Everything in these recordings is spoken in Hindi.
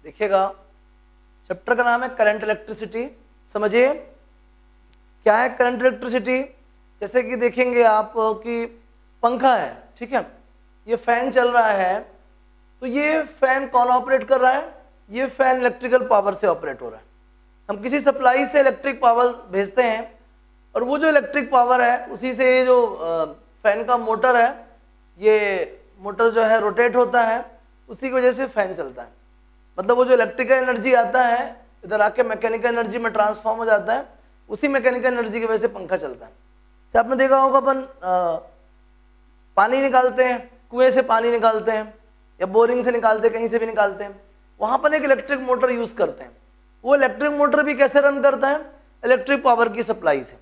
देखिएगा, चैप्टर का नाम है करंट इलेक्ट्रिसिटी। समझिए क्या है करंट इलेक्ट्रिसिटी। जैसे कि देखेंगे आप कि पंखा है, ठीक है, ये फैन चल रहा है, तो ये फैन कौन ऑपरेट कर रहा है? ये फैन इलेक्ट्रिकल पावर से ऑपरेट हो रहा है। हम किसी सप्लाई से इलेक्ट्रिक पावर भेजते हैं और वो जो इलेक्ट्रिक पावर है उसी से ये जो फैन का मोटर है, ये मोटर जो है रोटेट होता है, उसी की वजह से फैन चलता है। मतलब वो जो इलेक्ट्रिकल एनर्जी आता है इधर आके मैकेनिकल एनर्जी में ट्रांसफॉर्म हो जाता है, उसी मैकेनिकल एनर्जी की वजह से पंखा चलता है। जैसे आपने देखा होगा अपन पानी निकालते हैं, कुएं से पानी निकालते हैं या बोरिंग से निकालते हैं, कहीं से भी निकालते हैं, वहां पर एक इलेक्ट्रिक मोटर यूज करते हैं। वो इलेक्ट्रिक मोटर भी कैसे रन करता है? इलेक्ट्रिक पावर की सप्लाई से।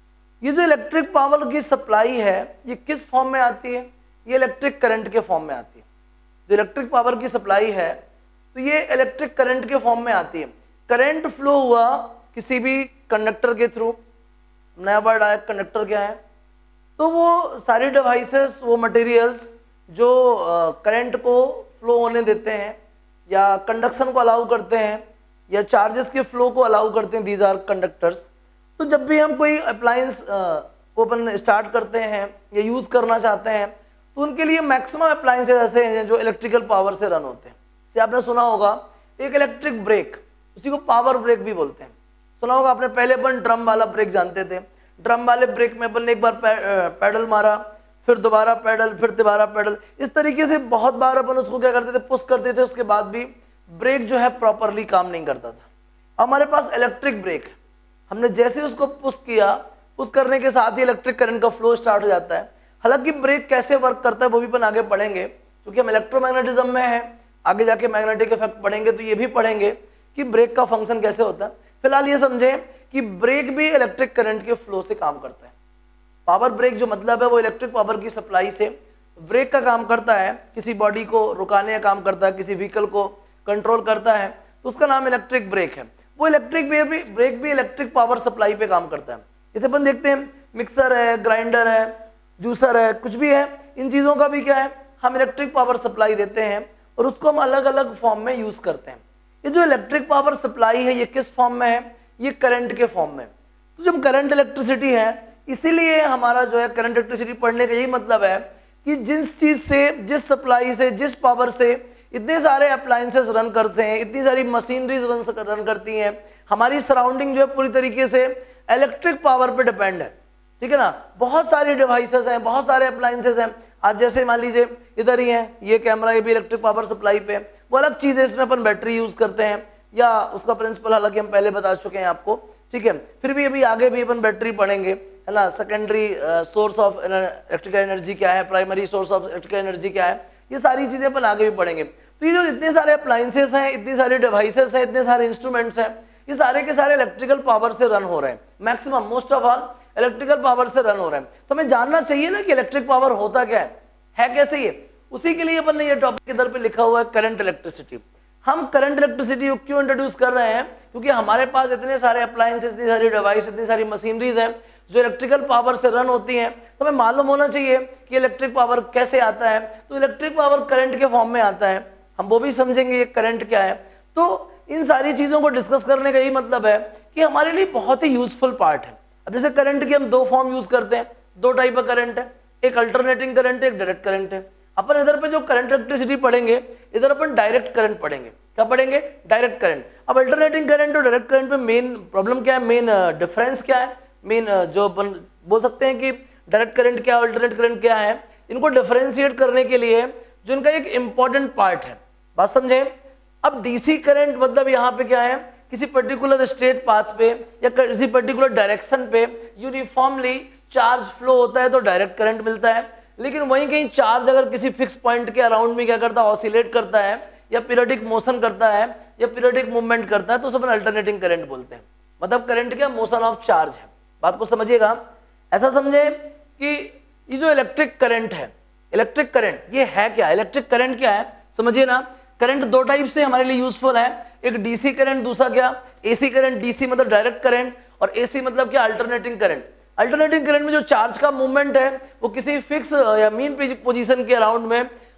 ये जो इलेक्ट्रिक पावर की सप्लाई है ये किस फॉर्म में आती है? ये इलेक्ट्रिक करंट के फॉर्म में आती है। जो इलेक्ट्रिक पावर की सप्लाई है तो ये इलेक्ट्रिक करंट के फॉर्म में आती है। करंट फ्लो हुआ किसी भी कंडक्टर के थ्रू, नया वर्ड आया कंडक्टर क्या है, तो वो सारी डिवाइसेस, वो मटेरियल्स जो करंट को फ्लो होने देते हैं या कंडक्शन को अलाउ करते हैं या चार्जेस के फ्लो को अलाउ करते हैं, दीज आर कंडक्टर्स। तो जब भी हम कोई अप्लायंस को अपन स्टार्ट करते हैं या यूज करना चाहते हैं तो उनके लिए मैक्सिमम अप्लायंसेस ऐसे हैं जो इलेक्ट्रिकल पावर से रन होते हैं। जैसे आपने सुना होगा एक इलेक्ट्रिक ब्रेक, उसी को पावर ब्रेक भी बोलते हैं। सुना होगा आपने, पहले अपन ड्रम वाला ब्रेक जानते थे। ड्रम वाले ब्रेक में अपन ने एक बार पैडल मारा, फिर दोबारा पैडल, फिर दोबारा पैडल, इस तरीके से बहुत बार अपन उसको क्या करते थे, पुश करते थे, उसके बाद भी ब्रेक जो है प्रॉपरली काम नहीं करता था। हमारे पास इलेक्ट्रिक ब्रेक है, हमने जैसे उसको पुश किया, पुश करने के साथ ही इलेक्ट्रिक करंट का फ्लो स्टार्ट हो जाता है। हालांकि ब्रेक कैसे वर्क करता है वो भी अपन आगे पढ़ेंगे, क्योंकि हम इलेक्ट्रोमैग्नेटिज्म में हैं, आगे जाके मैग्नेटिक इफेक्ट पढ़ेंगे तो ये भी पढ़ेंगे कि ब्रेक का फंक्शन कैसे होता है। फिलहाल ये समझें कि ब्रेक भी इलेक्ट्रिक करंट के फ्लो से काम करता है। पावर ब्रेक जो मतलब है वो इलेक्ट्रिक पावर की सप्लाई से ब्रेक का काम करता है, किसी बॉडी को रुकाने का काम करता है, किसी व्हीकल को कंट्रोल करता है, तो उसका नाम इलेक्ट्रिक ब्रेक है। वो इलेक्ट्रिक ब्रेक भी इलेक्ट्रिक पावर सप्लाई पे काम करता है। जैसे अपन देखते हैं मिक्सर है, ग्राइंडर है, जूसर है, कुछ भी है, इन चीज़ों का भी क्या है, हम इलेक्ट्रिक पावर सप्लाई देते हैं और उसको हम अलग अलग फॉर्म में यूज करते हैं। ये जो इलेक्ट्रिक पावर सप्लाई है ये किस फॉर्म में है? ये करंट के फॉर्म में। तो जब करंट इलेक्ट्रिसिटी है, इसीलिए हमारा जो है करंट इलेक्ट्रिसिटी पढ़ने का यही मतलब है कि जिस चीज से, जिस सप्लाई से, जिस पावर से इतने सारे अप्लायंसेस रन करते हैं, इतनी सारी मशीनरीज रन करती हैं, हमारी सराउंडिंग जो है पूरी तरीके से इलेक्ट्रिक पावर पे डिपेंड है, ठीक है ना। बहुत सारी डिवाइसेस हैं, बहुत सारे अप्लायंसेस हैं। आज जैसे मान लीजिए इधर ही है ये कैमरा, ये भी इलेक्ट्रिक पावर सप्लाई पे है, वो अलग चीज़ है, इसमें अपन बैटरी यूज करते हैं या उसका प्रिंसिपल हालांकि हम पहले बता चुके हैं आपको, ठीक है। फिर भी अभी आगे भी अपन बैटरी पढ़ेंगे, है ना। Secondary source of electrical energy क्या है, primary source of electrical energy क्या है, ये सारी चीज़ें अपन आगे भी पढ़ेंगे। तो ये जो इतने सारे अप्लायंसेस हैं, इतनी सारी डिवाइसेस हैं, इतने सारे इंस्ट्रूमेंट्स हैं, ये सारे के सारे इलेक्ट्रिकल पावर से रन हो रहे हैं। Maximum, most of all electrical power से रन हो रहे हैं। तो हमें जानना चाहिए ना कि इलेक्ट्रिक पावर होता क्या है कैसे ये। उसी के लिए अपन ने ये टॉपिक इधर पे लिखा हुआ है करंट इलेक्ट्रिसिटी। हम करंट इलेक्ट्रिसिटी को क्यों इंट्रोड्यूस कर रहे हैं? क्योंकि हमारे पास इतने सारे अप्लायंसेस, इतनी सारी डिवाइस, इतनी सारी मशीनरीज हैं जो इलेक्ट्रिकल पावर से रन होती हैं। तो हमें मालूम होना चाहिए कि इलेक्ट्रिक पावर कैसे आता है। तो इलेक्ट्रिक पावर करंट के फॉर्म में आता है, हम वो भी समझेंगे ये करंट क्या है। तो इन सारी चीज़ों को डिस्कस करने का यही मतलब है कि हमारे लिए बहुत ही यूजफुल पार्ट है। अब जैसे करंट की हम दो फॉर्म यूज करते हैं, दो टाइप का करंट है, एक अल्टरनेटिंग करंट है, एक डायरेक्ट करंट है। अपन इधर पे जो करंट इलेक्ट्रिसिटी पढ़ेंगे, इधर अपन डायरेक्ट करंट पढ़ेंगे। क्या पढ़ेंगे? Direct current. अब अल्टरनेटिंग करंट और डायरेक्ट करंट में मेन प्रॉब्लम क्या है, मेन डिफरेंस क्या है, मेन जो अपन बोल सकते हैं कि डायरेक्ट करंट क्या है, अल्टरनेट करंट क्या है, इनको डिफरेंशिएट करने के लिए जो इनका एक इंपॉर्टेंट पार्ट है, बात समझे। अब डीसी करंट मतलब यहाँ पे क्या है, किसी पर्टिकुलर स्ट्रेट पाथ पे या किसी पर्टिकुलर डायरेक्शन पे यूनिफॉर्मली चार्ज फ्लो होता है तो डायरेक्ट करंट मिलता है। लेकिन वहीं कहीं चार्ज अगर किसी फिक्स पॉइंट के अराउंड में क्या करता है, ऑसिलेट करता है या पीरियडिक मोशन करता है या पीरियडिक मूवमेंट करता है, तो उसे अपन अल्टरनेटिंग करंट बोलते हैं। मतलब करंट क्या, मोशन ऑफ चार्ज है। बात को समझिएगा, ऐसा समझे कि ये जो इलेक्ट्रिक करंट है, इलेक्ट्रिक करंट ये है क्या, इलेक्ट्रिक करंट क्या है समझिए ना। करंट दो टाइप से हमारे लिए यूजफुल है, एक डीसी करंट, दूसरा क्या एसी करंट। डीसी मतलब डायरेक्ट करंट और एसी मतलब क्या अल्टरनेटिंग करंट। अल्टरनेटिंग करंट में जो चार्ज का मूवमेंट है वो किसी फिक्स या मीन पोजीशन के अराउंड में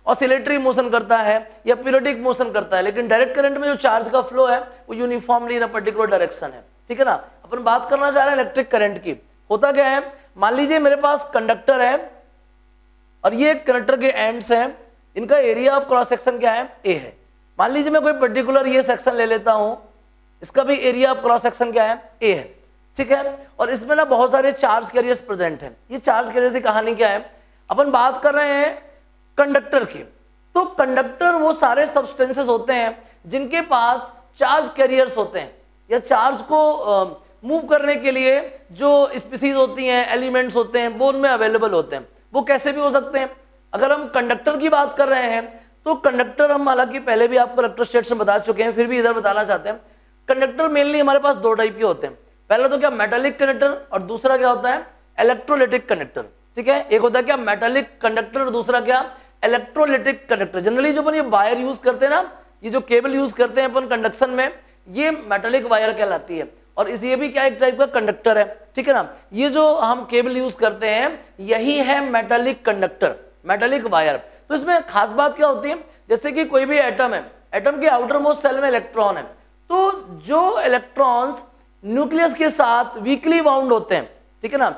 ऑसिलेटरी मोशन करता है या पीरियोडिक मोशन करता है, लेकिन डायरेक्ट करंट में जो चार्ज का फ्लो है वो uniformly in a particular direction है, ठीक है ना। अपन बात करना चाह रहे हैं इलेक्ट्रिक करंट की। होता क्या है, मान लीजिए मेरे पास कंडक्टर है और ये कंडक्टर के एंड्स हैं, इनका एरिया ऑफ क्रॉस सेक्शन क्या है, ए है। मान लीजिए मैं कोई पर्टिकुलर ये सेक्शन ले लेता हूं, इसका भी एरिया ऑफ क्रॉस सेक्शन क्या है, ए है, ठीक है। और इसमें ना बहुत सारे चार्ज कैरियर्स प्रेजेंट हैं। ये चार्ज कैरियर्स की कहानी क्या है, अपन बात कर रहे हैं कंडक्टर की। तो कंडक्टर वो सारे सब्सटेंसेस होते हैं जिनके पास चार्ज कैरियर्स होते हैं, या चार्ज को मूव करने के लिए जो स्पीसीज होती हैं, एलिमेंट्स होते हैं, वो उनमें अवेलेबल होते हैं। वो कैसे भी हो सकते हैं। अगर हम कंडक्टर की बात कर रहे हैं तो कंडक्टर हम हालांकि पहले भी आपको इलेक्ट्रोस्टैटिक्स में बता चुके हैं, फिर भी इधर बताना चाहते हैं। कंडक्टर मेनली हमारे पास दो टाइप के होते हैं। पहला तो क्या मेटालिक कंडक्टर, और दूसरा क्या होता है इलेक्ट्रोलाइटिक कंडक्टर, ठीक है। एक होता है क्या मेटालिक कंडक्टर और दूसरा क्या इलेक्ट्रोलाइटिक कंडक्टर। जनरली जो अपन ये वायर यूज करते हैं ना, ये जो केबल यूज करते हैं अपन कंडक्शन में, ये मेटालिक वायर कहलाती है। और इस ये भी क्या एक टाइप का कंडक्टर है, ठीक है ना। ये जो हम केबल यूज करते हैं यही है मेटालिक कंडक्टर, मेटालिक वायर। तो इसमें खास बात क्या होती है, जैसे कि कोई भी एटम है, एटम के आउटर मोस्ट सेल में इलेक्ट्रॉन है, तो जो इलेक्ट्रॉन्स न्यूक्लियस के साथ वीकली बाउंड होते हैं, ठीक है ना,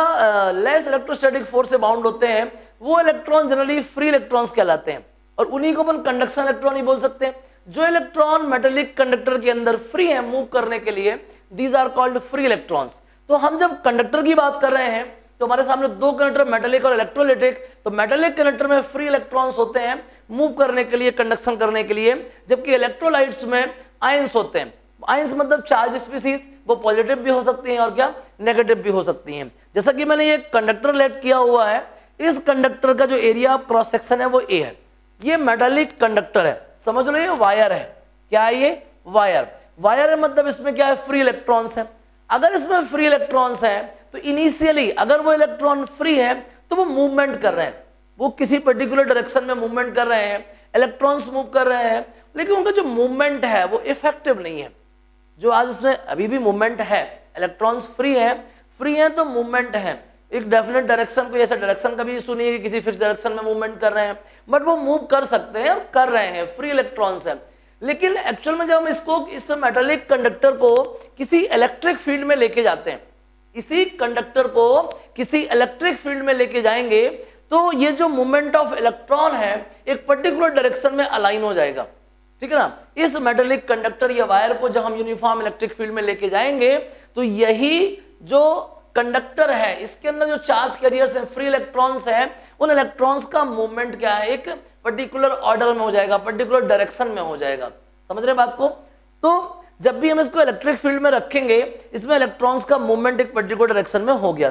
या लेस इलेक्ट्रोस्टैटिक फोर्स से बाउंड होते हैं, वो इलेक्ट्रॉन जनरली फ्री इलेक्ट्रॉन्स कहलाते हैं, और उन्हीं को अपन कंडक्शन इलेक्ट्रॉन ही बोल सकते हैं। जो इलेक्ट्रॉन मेटालिक कंडक्टर के अंदर फ्री है मूव करने के लिए, these are called free electrons. तो हम जब कंडक्टर की बात कर रहे हैं तो हमारे सामने दो कंडक्टर मेटालिक और इलेक्ट्रोलाइटिक। तो मेटालिक कंडक्टर में फ्री इलेक्ट्रॉन्स होते हैं मूव करने के लिए, कंडक्शन करने के लिए, जबकि इलेक्ट्रोलाइट्स में आयंस होते हैं। आयंस मतलब चार्ज स्पीसीज, वो पॉजिटिव भी हो सकती हैं और क्या नेगेटिव भी हो सकती हैं। जैसा कि मैंने ये कंडक्टर लेट किया हुआ है, इस कंडक्टर का जो एरिया ऑफ क्रॉस सेक्शन है वो ए है। ये मेटालिक कंडक्टर है, समझ लो ये वायर है। क्या है ये वायर, वायर है मतलब इसमें क्या है फ्री इलेक्ट्रॉन्स है। अगर इसमें फ्री इलेक्ट्रॉन्स है तो इनिशियली अगर वो इलेक्ट्रॉन फ्री है तो वो मूवमेंट कर रहे हैं, वो किसी पर्टिकुलर डायरेक्शन में मूवमेंट कर रहे हैं, इलेक्ट्रॉन्स मूव कर रहे हैं, लेकिन उनका जो मूवमेंट है वो इफेक्टिव नहीं है। जो आज इसमें अभी भी मूवमेंट है, इलेक्ट्रॉन्स फ्री है तो मूवमेंट है एक डेफिनेट डायरेक्शन, कोई ऐसा डायरेक्शन का भी इशू नहीं है कि किसी फिक्स डायरेक्शन में मूवमेंट कर रहे हैं, बट वो मूव कर सकते हैं और कर रहे हैं, फ्री इलेक्ट्रॉन्स है। लेकिन एक्चुअल में जब हम इसको इस मेटालिक कंडक्टर को किसी इलेक्ट्रिक फील्ड में लेके जाते हैं, इसी कंडक्टर को किसी इलेक्ट्रिक फील्ड में लेके जाएंगे तो ये जो मूवमेंट ऑफ इलेक्ट्रॉन है एक पर्टिकुलर डायरेक्शन में अलाइन हो जाएगा, ठीक है ना। इस मेटालिक कंडक्टर या वायर को जब हम यूनिफॉर्म इलेक्ट्रिक फील्ड में लेके जाएंगे तो यही जो कंडक्टर है इसके अंदर जो चार्ज कैरियर्स हैं, फ्री इलेक्ट्रॉन्स हैं, उन इलेक्ट्रॉन्स का मूवमेंट क्या है एक पर्टिकुलर ऑर्डर में हो जाएगा, पर्टिकुलर डायरेक्शन में हो जाएगा। समझ रहे बात को। तो जब भी हम इसको इलेक्ट्रिक फील्ड में रखेंगे, इसमें इलेक्ट्रॉन्स का मूवमेंट एक पर्टिकुलर डायरेक्शन में हो गया।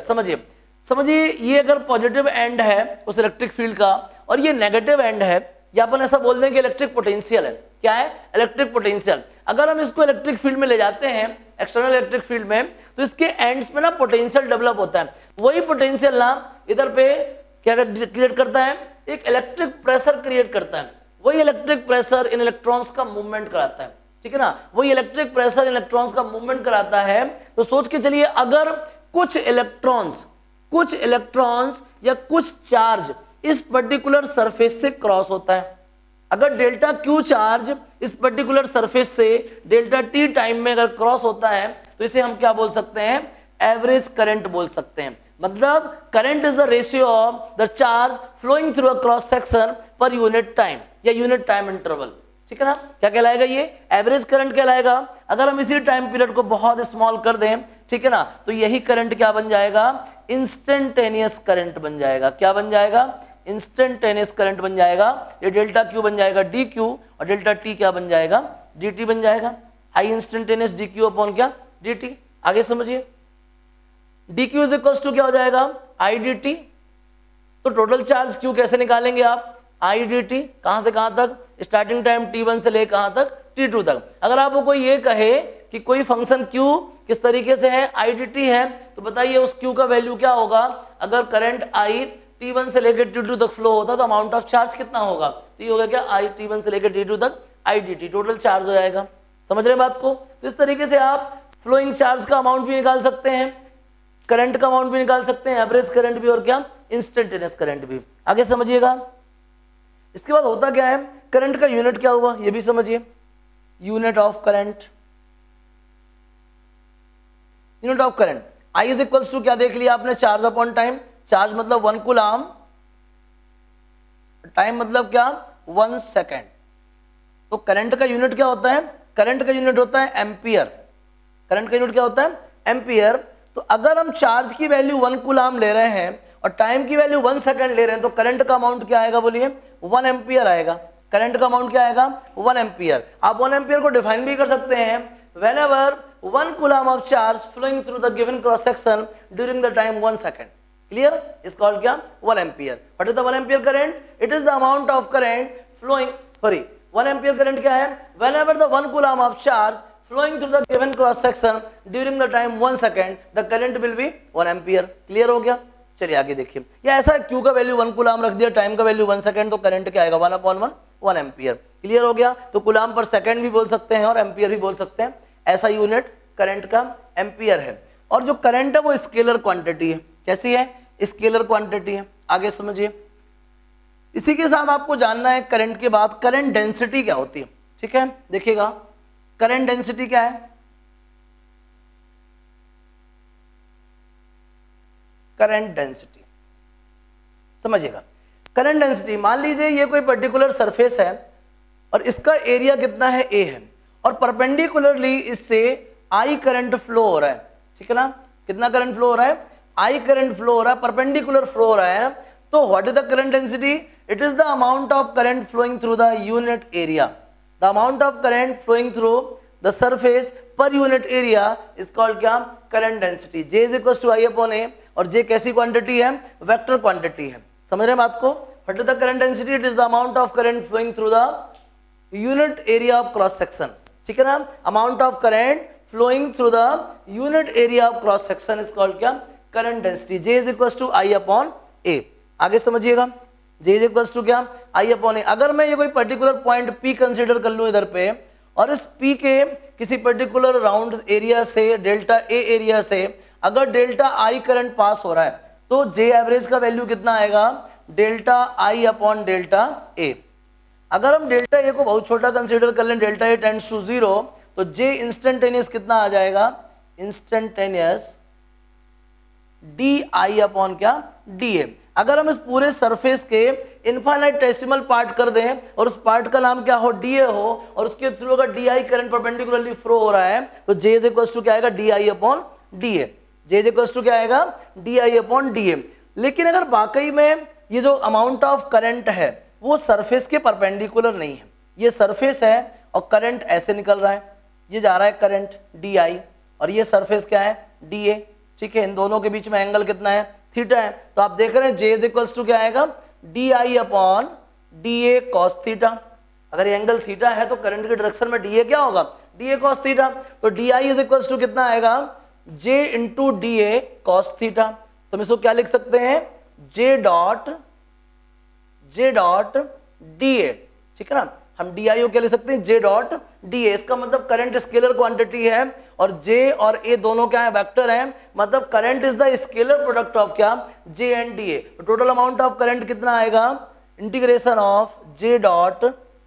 समझिए ये अगर पॉजिटिव एंड है उस इलेक्ट्रिक फील्ड का और ये नेगेटिव एंड है, या अपन ऐसा बोल दें कि इलेक्ट्रिक पोटेंशियल है। क्या है इलेक्ट्रिक पोटेंशियल। अगर हम इसको इलेक्ट्रिक फील्ड में ले जाते हैं, एक्सटर्नल इलेक्ट्रिक फील्ड में, तो इसके एंड्स में ना पोटेंशियल डेवलप होता है। वही पोटेंशियल ना इधर पे क्या क्रिएट करता है, एक इलेक्ट्रिक प्रेशर क्रिएट करता है। वही इलेक्ट्रिक प्रेशर इन इलेक्ट्रॉन्स का मूवमेंट कराता है, ठीक है ना। वही इलेक्ट्रिक प्रेशर इलेक्ट्रॉन्स का मूवमेंट कराता है। तो सोच के चलिए अगर कुछ इलेक्ट्रॉन्स या कुछ चार्ज इस पर्टिकुलर सरफेस से क्रॉस होता है, अगर डेल्टा क्यू चार्ज इस पर्टिकुलर सरफेस से डेल्टा टी टाइम में अगर क्रॉस होता है तो इसे हम क्या बोल सकते हैं, एवरेज करंट बोल सकते हैं। मतलब current is the ratio of the charge flowing through a cross section per unit time या यूनिट टाइम इंटरवल, ठीक है ना। क्या कहलाएगा ये एवरेज करंट कहलाएगा। अगर हम इसी टाइम पीरियड को बहुत स्मॉल कर दें, ठीक है ना, तो यही करंट क्या बन जाएगा, इंस्टेंटेनियस करंट बन जाएगा। क्या बन जाएगा, इंस्टेंटेनियस करंट बन जाएगा। ये डेल्टा क्यू बन जाएगा डी क्यू और डेल्टा टी क्या बन जाएगा, डी टी बन जाएगा। हाई इंस्टेंटेनियस डी क्यू अपॉन क्या डी टी। आगे समझिए D Q is equal to क्या हो जाएगा, आई डी टी। तो टोटल चार्ज क्यू कैसे निकालेंगे आप, आई डी टी, कहां से कहां तक, स्टार्टिंग टाइम t1 से ले कहां तक t2 तक। अगर आपको कोई ये कहे कि कोई फंक्शन q किस तरीके से है, आई डी टी है, तो बताइए उस q का वैल्यू क्या होगा। अगर करंट i t1 से लेकर t2 तक फ्लो होता तो अमाउंट ऑफ चार्ज कितना होगा, तो ये होगा क्या i t1 से लेकर t2 तक I D T, total charge हो जाएगा। समझ रहे बात को। तो इस तरीके से आप फ्लोइंग चार्ज का अमाउंट भी निकाल सकते हैं, करंट का अमाउंट भी निकाल सकते हैं, एवरेज करंट भी और क्या इंस्टेंटेनियस करंट भी। आगे समझिएगा इसके बाद होता क्या है, करंट का यूनिट क्या हुआ ये भी समझिए, unit of current, unit of current I is equals to क्या देख लिया आपने, चार्ज अपॉन टाइम, चार्ज मतलब 1 कूलम, टाइम मतलब क्या 1 सेकेंड। तो करंट का यूनिट क्या होता है, करंट का यूनिट होता है एम्पियर, करंट का यूनिट क्या होता है एम्पियर। तो अगर हम चार्ज की वैल्यू 1 कूलम ले रहे हैं और टाइम की वैल्यू 1 सेकेंड ले रहे हैं तो करंट का अमाउंट क्या आएगा बोलिए 1 एम्पियर आएगा, करंट का अमाउंट क्या आएगा 1 एम्पियर। आप 1 एम्पियर को डिफाइन भी कर सकते हैं, whenever 1 coulomb of charge flowing through the given cross section during the time 1 second, clear, is called क्या 1 ampere. What is the 1 ampere current, it is the amount of current flowing, sorry 1 ampere current क्या है, whenever the 1 coulomb of charge flowing through the given cross section during the time 1 second the current will be 1 ampere, clear हो गया। चलिए आगे देखिए, या ऐसा Q का वैल्यू 1 कूलम रख दिया, टाइम का वैल्यू 1 सेकंड, तो करंट क्या आएगा 1/1 1 एम्पियर, क्लियर हो गया। तो कूलम पर सेकंड भी बोल सकते हैं और एम्पियर भी बोल सकते हैं, ऐसा यूनिट करंट का एम्पियर है। और जो करंट है वो स्केलर क्वांटिटी है, कैसी है स्केलर क्वांटिटी है, आगे समझिए। इसी के साथ आपको जानना है करंट के बाद करंट डेंसिटी क्या होती है, ठीक है, देखिएगा करंट डेंसिटी क्या है, करंट डेंसिटी समझिएगा। करंट डेंसिटी, मान लीजिए ये कोई पर्टिकुलर सरफेस है और इसका एरिया कितना है A है और परपेंडिकुलरली इससे I करंट फ्लो हो रहा है, ठीक है ना, कितना करंट फ्लो हो रहा है I करंट फ्लो हो रहा है, परपेंडिकुलर फ्लो हो रहा है। तो what is the current density, it is the amount of current flowing through the unit area, the amount of current flowing through the surface per unit area is called क्या current density। J is equals to I upon A, और J कैसी क्वांटिटी है वेक्टर क्वांटिटी है, समझ रहे हैं बात को। What is the current density, it is the amount of current flowing through the unit area of cross section, ठीक है ना, amount of current flowing through the unit area of cross section is called क्या current density। J is equals to I upon A, आगे समझिएगा, J is equals to क्या I upon A। अगर मैं ये कोई पर्टिकुलर पॉइंट P कंसीडर कर लूँ इधर पे और इस P के किसी पर्टिकुलर राउंड एरिया से डेल्टा A एरिया से अगर डेल्टा I करंट पास हो रहा है तो J एवरेज का वैल्यू कितना आएगा delta I upon delta A। अगर हम डेल्टा A को बहुत छोटा कंसीडर कर लें, डेल्टा A टेंड्स टू 0, तो J इंस्टेंटेनियस कितना आ जाएगा, इंस्टेंटेनियस DI अपॉन क्या DA। अगर हम इस पूरे सरफेस के इनफाइनाइटेसिमल पार्ट कर दें और उस पार्ट का नाम क्या हो DA हो और उसके थ्रू अगर DI करंट परपेंडिकुलरली फ्लो हो रहा है तो J इज इक्वल्स टू क्या आएगा DI upon DA, J is equals to क्या आएगा DI अपॉन DA। लेकिन अगर वाकई में ये जो अमाउंट ऑफ करंट है वो सरफेस के परपेंडिकुलर नहीं है, ये सरफेस है और करंट ऐसे निकल रहा है, ये जा रहा है करंट DI और ये सरफेस क्या है DA, ठीक है, इन दोनों के बीच में एंगल कितना है थीटा है। तो आप देख रहे हैं J इज इक्वल्स टू क्या आएगा DI upon DA cos theta. अगर ये एंगल थीटा है तो करंट के डायरेक्शन में DA क्या होगा DA कॉस थीटा। तो DI इज इक्वल्स टू कितना आएगा J into DA cos theta. तो हम इसको क्या लिख सकते हैं J डॉट DA, ठीक है ना, हम DI को क्या लिख सकते हैं J डॉट DA। इसका मतलब करंट स्केलर क्वांटिटी है और J और A दोनों क्या है वेक्टर हैं, मतलब current is the scalar product of क्या J एंड DA। तो टोटल अमाउंट ऑफ करंट कितना आएगा integration of J dot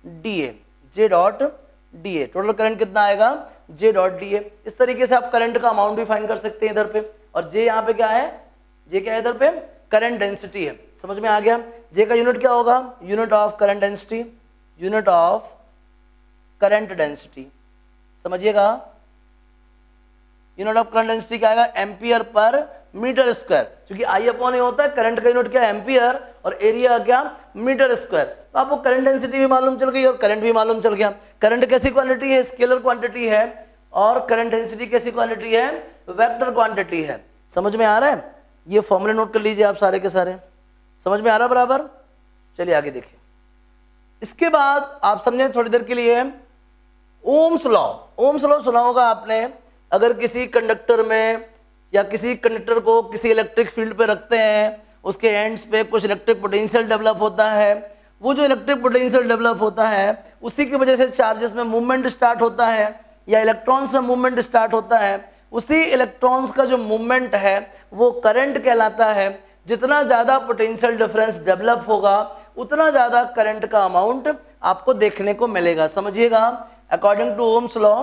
DA, total current कितना आएगा J डॉट DA। इस तरीके से आप करंट का अमाउंट भी फाइंड कर सकते हैं इधर पे। और J यहाँ पे क्या है, J क्या है इधर पे करंट डेंसिटी है, समझ में आ गया। J का यूनिट क्या होगा unit of current density, unit of current density, समझिएगा यूनिट ऑफ करंट डेंसिटी क्या आएगा एम्पियर पर मीटर स्क्वायर, क्योंकि I अपॉन A होता है, करंट का यूनिट क्या है एम्पियर और एरिया क्या मीटर स्क्वायर। तो आपको करंट डेंसिटी भी मालूम चल गई और करंट भी मालूम चल गया। करंट कैसी क्वांटिटी है स्केलर क्वांटिटी है और करंट डेंसिटी कैसी क्वांटिटी है वेक्टर क्वांटिटी है, समझ में आ रहा है। ये फॉर्मूले नोट कर लीजिए आप सारे के सारे, समझ में आ रहा है बराबर। चलिए आगे देखिए, इसके बाद आप समझे थोड़ी देर के लिए ओम्स लॉ सुना होगा आपने। अगर किसी कंडक्टर में या किसी कंडक्टर को किसी इलेक्ट्रिक फील्ड पे रखते हैं, उसके एंड्स पे कुछ इलेक्ट्रिक पोटेंशियल डेवलप होता है, वो जो इलेक्ट्रिक पोटेंशियल डेवलप होता है उसी की वजह से चार्जेस में मूवमेंट स्टार्ट होता है या इलेक्ट्रॉन्स में मूवमेंट स्टार्ट होता है। उसी इलेक्ट्रॉन्स का जो मूवमेंट है वो करंट कहलाता है। जितना ज़्यादा पोटेंशियल डिफरेंस डेवलप होगा उतना ज़्यादा करंट का अमाउंट आपको देखने को मिलेगा। समझिएगा, अकॉर्डिंग टू ओम्स लॉ,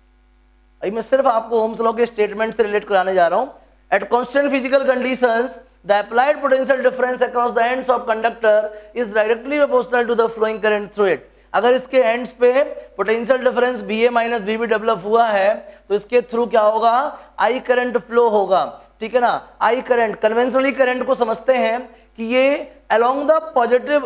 मैं सिर्फ आपको ओम्स लॉ के स्टेटमेंट से रिलेट कराने जा रहा हूँ। At constant physical conditions the applied potential difference across the ends of conductor is directly proportional to the flowing current through it. अगर इसके एंड्स पे potential difference BA minus BB develop हुआ है तो इसके थ्रू क्या होगा, I करंट फ्लो होगा। ठीक है ना, I करंट, कन्वेंशनली करंट को समझते हैं कि ये along the positive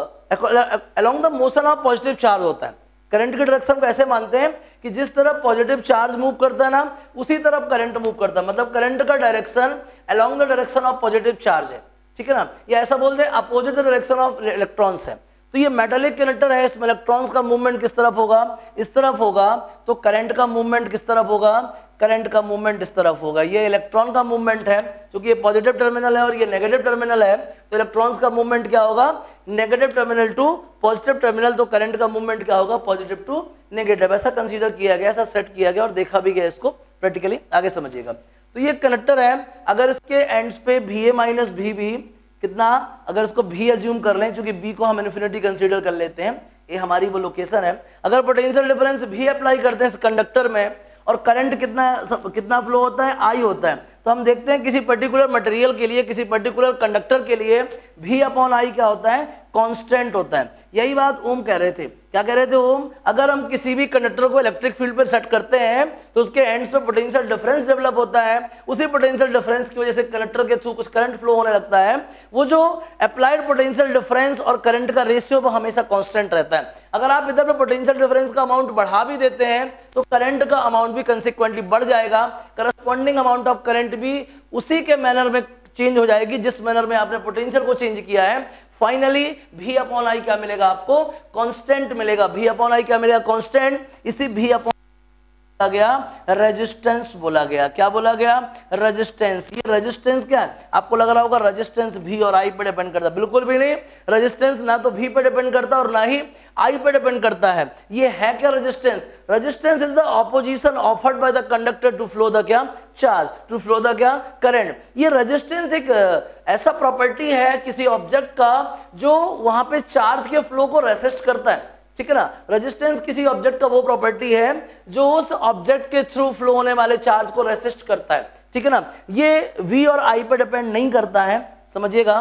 along the motion of positive charge होता है। करंट की डायरेक्शन को ऐसे मानते हैं कि जिस तरफ पॉजिटिव चार्ज मूव करता है ना, उसी तरफ करंट मूव करता है। मतलब करंट का direction along the direction of positive charge है। ठीक है ना, या ऐसा बोल दे opposite the direction of electrons है। तो ये मेटालिक कंडक्टर है, इसमें इलेक्ट्रॉन्स का मूवमेंट किस तरफ होगा, इस तरफ होगा। तो करंट का मूवमेंट किस तरफ होगा, करंट का मूवमेंट इस तरफ होगा। ये इलेक्ट्रॉन का मूवमेंट है, क्योंकि ये पॉजिटिव टर्मिनल है और ये नेगेटिव टर्मिनल है, तो इलेक्ट्रॉन्स का मूवमेंट क्या होगा, negative terminal to positive terminal. तो करंट का मूवमेंट क्या होगा, पॉजिटिव टू नेगेटिव। ऐसा कंसीडर किया गया, ऐसा सेट किया गया और देखा भी गया इसको प्रैक्टिकली। आगे समझिएगा, तो ये कंडक्टर है, अगर इसके एंड्स पे BA माइनस BB कितना, अगर इसको B अज्यूम कर लें, क्योंकि B को हम इन्फिनिटी कंसीडर कर लेते हैं, ये हमारी वो लोकेशन है। अगर पोटेंशियल डिफरेंस भी अप्लाई करते हैं इस कंडक्टर में और करंट कितना फ्लो होता है, I होता है, तो हम देखते हैं किसी पर्टिकुलर मटेरियल के लिए, किसी पर्टिकुलर कंडक्टर के लिए V अपॉन I क्या होता है, कांस्टेंट होता है। यही बात ओम कह रहे थे। क्या कह रहे थे ओम, अगर हम किसी भी कंडक्टर को इलेक्ट्रिक फील्ड पर सेट करते हैं तो उसके एंड्स पे पोटेंशियल डिफरेंस डेवलप होता है। उसी पोटेंशियल डिफरेंस की वजह से कंडक्टर के थ्रू कुछ करंट फ्लो होने लगता है। वो जो अप्लाइड पोटेंशियल डिफरेंस और करंट का रेशियो वो हमेशा कांस्टेंट रहता है। अगर आप इधर पे पोटेंशियल डिफरेंस का अमाउंट बढ़ा भी देते हैं तो करंट का अमाउंट भी कंसिक्वेंटली बढ़ जाएगा, करस्पॉन्डिंग अमाउंट ऑफ करंट भी उसी के मैनर में चेंज हो जाएगी जिस मैनर में आपने पोटेंशियल को चेंज किया है। फाइनली V अपॉन I क्या मिलेगा, आपको कांस्टेंट मिलेगा। V अपॉन I क्या मिलेगा, कांस्टेंट। इसी V अपॉन बोला गया रेजिस्टेंस बोला गया। क्या बोला गया, रेजिस्टेंस। ये रेजिस्टेंस क्या है, आपको लग रहा होगा रेजिस्टेंस V और I पे डिपेंड करता है, बिल्कुल भी नहीं। रेजिस्टेंस ना तो V पे डिपेंड करता और ना ही I पे डिपेंड करता है। ये है क्या resistance, resistance is the opposition offered by the conductor to flow the क्या चार्ज, टू फ्लो द क्या करंट। ये रेजिस्टेंस एक ऐसा प्रॉपर्टी है किसी ऑब्जेक्ट का जो वहां पे चार्ज के फ्लो को रेसिस्ट करता है। ठीक है ना, रेजिस्टेंस किसी ऑब्जेक्ट का वो प्रॉपर्टी है जो उस ऑब्जेक्ट के थ्रू फ्लो होने वाले चार्ज को रेसिस्ट करता है। ठीक है ना, ये V और I पे डिपेंड नहीं करता है, समझिएगा।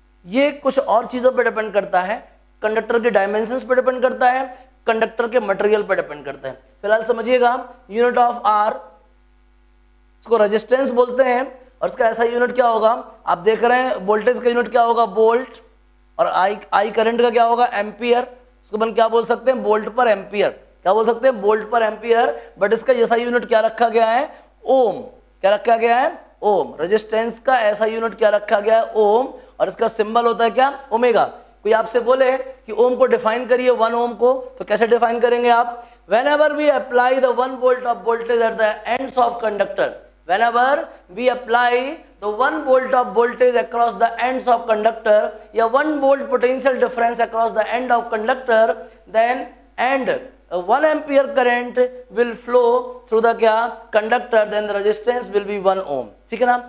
ये कुछ और चीजों पे डिपेंड करता है, कंडक्टर के डायमेंशंस पे डिपेंड करता है, कंडक्टर के मटेरियल पे डिपेंड करता है। फिलहाल समझिएगा, यूनिट ऑफ R इसको रेजिस्टेंस बोलते हैं और इसका ऐसा यूनिट क्या होगा, आप देख रहे हैं वोल्टेज का यूनिट क्या होगा, वोल्ट, और I करंट का क्या होगा, एम्पियर। इसको अपन क्या बोल सकते हैं, वोल्ट पर एम्पियर। क्या बोल सकते हैं, वोल्ट पर एम्पियर। बट इसका जैसा यूनिट क्या रखा गया है, ओम। क्या रखा गया है, ओम। रेजिस्टेंस का ऐसा यूनिट क्या रखा गया है, ओम। और इसका सिंबल होता है क्या, ओमेगा। कोई आपसे बोले कि ओम को डिफाइन करिए, 1 ओम को, तो कैसे डिफाइन करेंगे आप, whenever we apply the 1 volt of voltage at the ends of conductor, whenever we apply the 1 volt of voltage across the ends of conductor या 1 volt potential difference across the end of conductor, then and 1 ampere current will flow through the क्या conductor, then the resistance will be 1 ohm। ठीक है ना,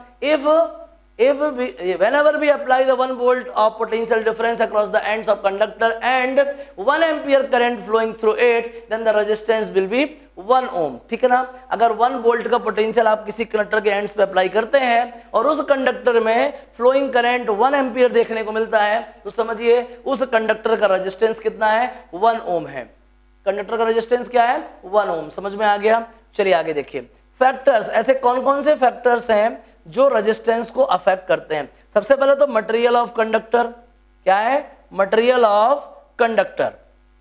whenever we apply the 1 volt of potential difference across the ends of conductor and 1 ampere current flowing through it, then the resistance will be 1 ohm। ठीक है ना, अगर 1 वोल्ट का पोटेंशियल आप किसी कंडक्टर के एंड्स पे अप्लाई करते हैं और उस कंडक्टर में फ्लोइंग करंट 1 एम्पियर देखने को मिलता है तो समझिए उस कंडक्टर का रेजिस्टेंस कितना है, 1 ओम है। कंडक्टर का रेजिस्टेंस क्या है, 1 ओम। समझ में आ गया, चलिए आगे देखिए। फैक्टर्स, ऐसे कौन कौन से फैक्टर्स हैं जो रेजिस्टेंस को अफेक्ट करते हैं। सबसे पहले तो मटेरियल ऑफ कंडक्टर, क्या है, मटेरियल ऑफ कंडक्टर।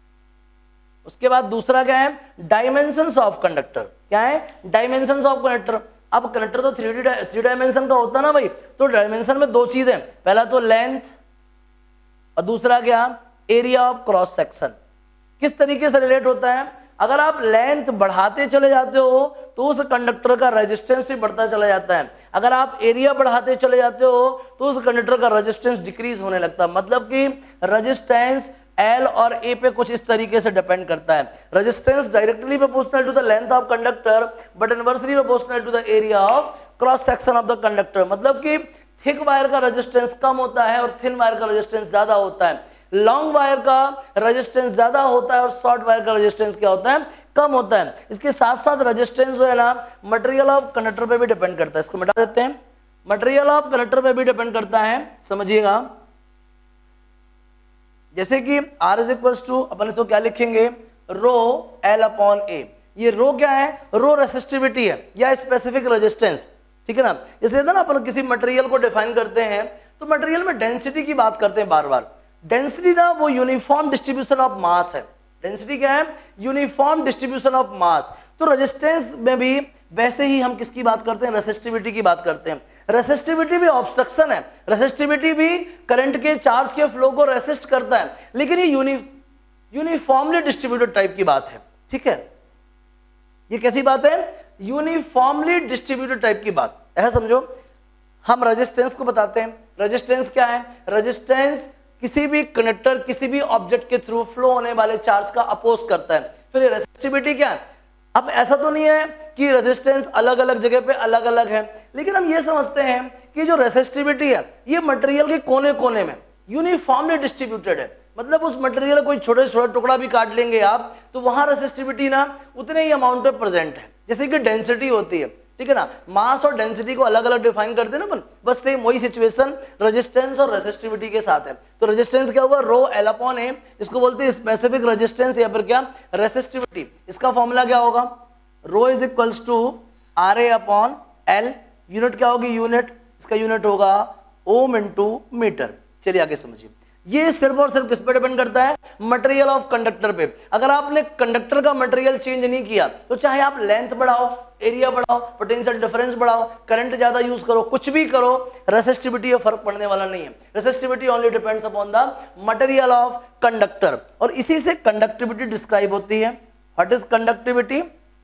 उसके बाद दूसरा क्या है, डायमेंशंस ऑफ कंडक्टर। क्या है, डायमेंशंस ऑफ कंडक्टर। अब कंडक्टर तो 3 डायमेंशन का होता है ना भाई, तो डायमेंशन में 2 चीजें, पहला तो लेंथ और दूसरा क्या, एरिया ऑफ क्रॉस सेक्शन। किस तरीके से रिलेट होता है, अगर आप लेंथ बढ़ाते चले जाते हो तो उस कंडक्टर का रेजिस्टेंस भी बढ़ता चला जाता है। अगर आप एरिया बढ़ाते चले जाते हो तो उस कंडक्टर का रेजिस्टेंस डिक्रीज होने लगता है। मतलब कि रेजिस्टेंस L और A पे कुछ इस तरीके से डिपेंड करता है। Resistance directly proportional to the length of conductor but inversely proportional to the area of cross section of the conductor. मतलब कि थिक वायर का रेजिस्टेंस कम होता है और थिन वायर का रेजिस्टेंस ज्यादा होता है। लॉन्ग वायर का रेजिस्टेंस ज्यादा होता है और शॉर्ट वायर का रेजिस्टेंस क्या होता है, कम होता है। इसके साथ साथ रेजिस्टेंस जो है ना मटेरियल ऑफ कंडक्टर पे भी डिपेंड करता है। इसको मिटा देते हैं, मटेरियल ऑफ कंडक्टर पे भी डिपेंड करता है, समझिएगा। जैसे कि R इज इक्वल्स टू अपन इसको क्या लिखेंगे, रो L अपॉन A। ये रो क्या है, रो रेसिस्टिविटी है या स्पेसिफिक रेजिस्टेंस, ठीक है ना। जैसे ना अपन किसी मटेरियल को डिफाइन करते हैं तो मटेरियल में डेंसिटी की बात करते हैं बार बार। डेंसिटी ना वो यूनिफॉर्म डिस्ट्रीब्यूशन ऑफ मास है। डेंसिटी क्या है, यूनिफॉर्म डिस्ट्रीब्यूशन ऑफ मास। तो रेजिस्टेंस में भी वैसे ही हम किसकी बात करते हैं, रेसिस्टिविटी की बात करते हैं। रेसिस्टिविटी भी ऑब्स्ट्रक्शन है, रेसिस्टिविटी भी करंट के चार्ज के फ्लो को रेसिस्ट करता है, लेकिन ये यूनिफॉर्मली डिस्ट्रीब्यूटेड टाइप की बात है, ठीक है। ये कैसी बात है, यूनिफॉर्मली डिस्ट्रीब्यूटेड टाइप की बात, ऐसा समझो। हम रेजिस्टेंस को बताते हैं। रेजिस्टेंस क्या है, रेजिस्टेंस किसी भी कंडक्टर किसी भी ऑब्जेक्ट के थ्रू फ्लो होने वाले चार्ज का अपोज करता है। फिर रेसिस्टिविटी क्या है, अब ऐसा तो नहीं है कि रेजिस्टेंस अलग अलग जगह पे अलग अलग है, लेकिन हम ये समझते हैं कि जो रेसिस्टिविटी है ये मटेरियल के कोने कोने में यूनिफॉर्मली डिस्ट्रीब्यूटेड है। मतलब उस मटेरियल का कोई छोटे छोटे टुकड़ा भी काट लेंगे आप तो वहां रेसिस्टिविटी ना उतने ही अमाउंट पे प्रेजेंट है, जैसे कि डेंसिटी होती है, ठीक है ना। मास और डेंसिटी को अलग अलग डिफाइन करते हैं ना अपन, बस सेम वही सिचुएशन रेजिस्टेंस और रेसिस्टिविटी के साथ है। तो रेजिस्टेंस क्या हुआ, रो L अपॉन A, इसको बोलते हैं स्पेसिफिक रेजिस्टेंस या फिर क्या, रेसिस्टिविटी। इसका फॉर्मूला क्या होगा, rho is equals to RA upon L। Unit क्या होगी, यूनिट, इसका यूनिट होगा ओम इंटू मीटर। चलिए आगे समझिए। ये सिर्फ और सिर्फ किस पे डिपेंड करता है, मटेरियल ऑफ कंडक्टर पे। अगर आपने कंडक्टर का मटेरियल चेंज नहीं किया तो चाहे आप लेंथ बढ़ाओ, एरिया बढ़ाओ, पोटेंशियल डिफरेंस बढ़ाओ, करंट ज्यादा यूज करो, कुछ भी करो, रेसिस्टिविटी में फर्क पड़ने वाला नहीं है। Resistivity only depends upon the material of conductor, और इसी से कंडक्टिविटी डिस्क्राइब होती है। What is conductivity,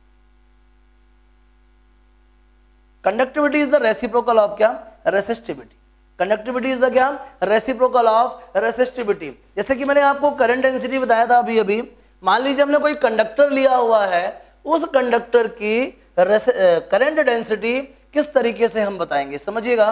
conductivity is the reciprocal of क्या, रेसिस्टिविटी। कंडक्टिविटी इज द क्या, रेसिप्रोकल ऑफ रेसिस्टिविटी। जैसे कि मैंने आपको करंट डेंसिटी बताया था अभी अभी। मान लीजिए हमने कोई कंडक्टर लिया हुआ है, उस कंडक्टर की करंट डेंसिटी किस तरीके से हम बताएंगे, समझिएगा।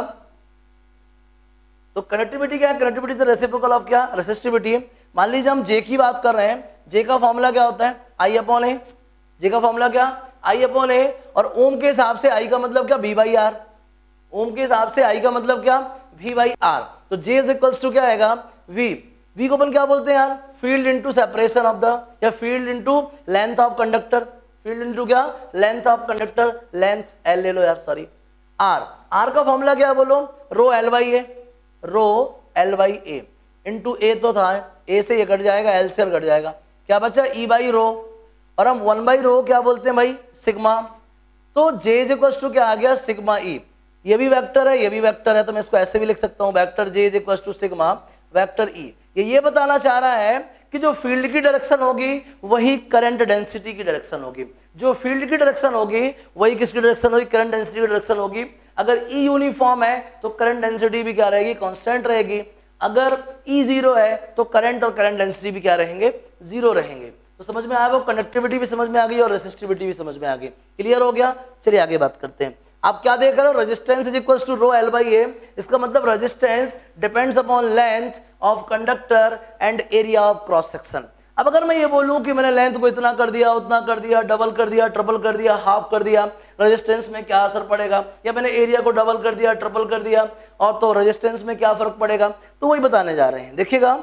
तो कंडक्टिविटी क्या है, conductivity is the reciprocal of क्या, रेसिस्टिविटी। मान लीजिए हम J की बात कर रहे हैं, J का फॉर्मूला क्या होता है, I अपॉन A। J का फॉर्मूला क्या, I अपॉन A, और ओम के हिसाब से I का मतलब क्या, V बाई R। ओम के हिसाब से I का मतलब क्या, V बाई R। तो J इज इक्वल्स टू क्या आएगा, V। V को अपन क्या बोलते हैं यार, field into separation of the, या field into length of conductor. Field into क्या, length of conductor, length L ले लो यार, सॉरी R। R का फॉर्मूला क्या है बोलो, rho L by A, rho L by A into A तो था, A से ये कट जाएगा, L से कट जाएगा, क्या बचा E बाई रो, और हम 1 बाई रो क्या बोलते हैं भाई, सिग्मा। तो J इज इक्वल्स टू क्या आ गया, सिग्मा E। ये भी वेक्टर है, ये भी वेक्टर है, तो मैं इसको ऐसे भी लिख सकता हूं, vector J is equals to sigma vector E। ये बताना चाह रहा है कि जो फील्ड की डायरेक्शन होगी वही करंट डेंसिटी की डायरेक्शन होगी। जो फील्ड की डायरेक्शन होगी वही किसकी डायरेक्शन होगी, करंट डेंसिटी की डायरेक्शन होगी। अगर E यूनिफॉर्म है तो करंट डेंसिटी भी क्या रहेगी, कांस्टेंट रहेगी। अगर E जीरो है तो करंट और करंट डेंसिटी भी क्या रहेंगे, जीरो रहेंगे। तो समझ में आ गया, कंडक्टिविटी भी समझ में आ गई और रेसिस्टिविटी भी समझ में आ गई। क्लियर हो गया, चलिए आगे बात करते हैं। आप क्या देख रहे हो, resistance is equals to rho L by A। इसका मतलब resistance depends upon length of conductor and area of cross section. अब अगर मैं ये बोलूं कि मैंने लेंथ को इतना कर दिया, उतना कर दिया, डबल कर दिया, ट्रिपल कर दिया, हाफ कर दिया, रेजिस्टेंस में क्या असर पड़ेगा, या मैंने एरिया को डबल कर दिया, ट्रिपल कर दिया, और तो रेजिस्टेंस में क्या फर्क पड़ेगा, तो वही बताने जा रहे हैं। देखिएगा,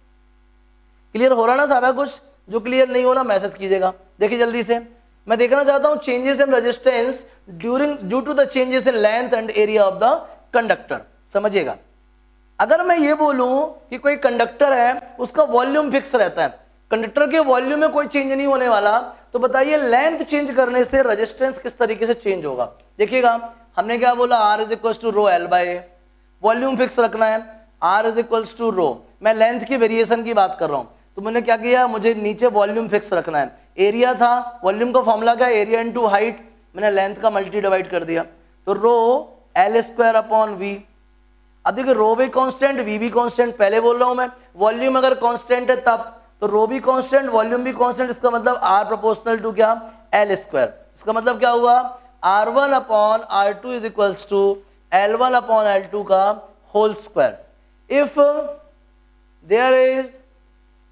क्लियर हो रहा ना सारा कुछ, जो क्लियर नहीं हो ना मैसेज कीजिएगा। देखिए जल्दी से, मैं देखना चाहता हूं changes in resistance due to the changes in length and area of the conductor. समझिएगा, अगर मैं ये बोलूं कि कोई कंडक्टर है उसका वॉल्यूम फिक्स रहता है, कंडक्टर के वॉल्यूम में कोई चेंज नहीं होने वाला, तो बताइए लेंथ चेंज करने से रेजिस्टेंस किस तरीके से चेंज होगा। देखिएगा, हमने क्या बोला, R is equals to rho L by A। Volume fix रखना है, R is equals to rho, मैं लेंथ की वेरिएशन की बात कर रहा हूं, तो मैंने क्या किया, मुझे नीचे वॉल्यूम फिक्स रखना है। एरिया था, वॉल्यूम का फॉर्मूला क्या, एरिया इनटू हाइट, मैंने लेंथ का मल्टी डिवाइड कर दिया, तो rho L square upon V। अब देखिए, रो भी कांस्टेंट, V भी कांस्टेंट, पहले बोल रहा हूं मैं, वॉल्यूम अगर कांस्टेंट है तब तो रो भी कांस्टेंट, वॉल्यूम भी कांस्टेंट, इसका मतलब R प्रोपोर्शनल टू क्या, L स्क्वायर। इसका मतलब क्या हुआ, R1 upon R2 is equals to L1 upon L2 का whole square. If there is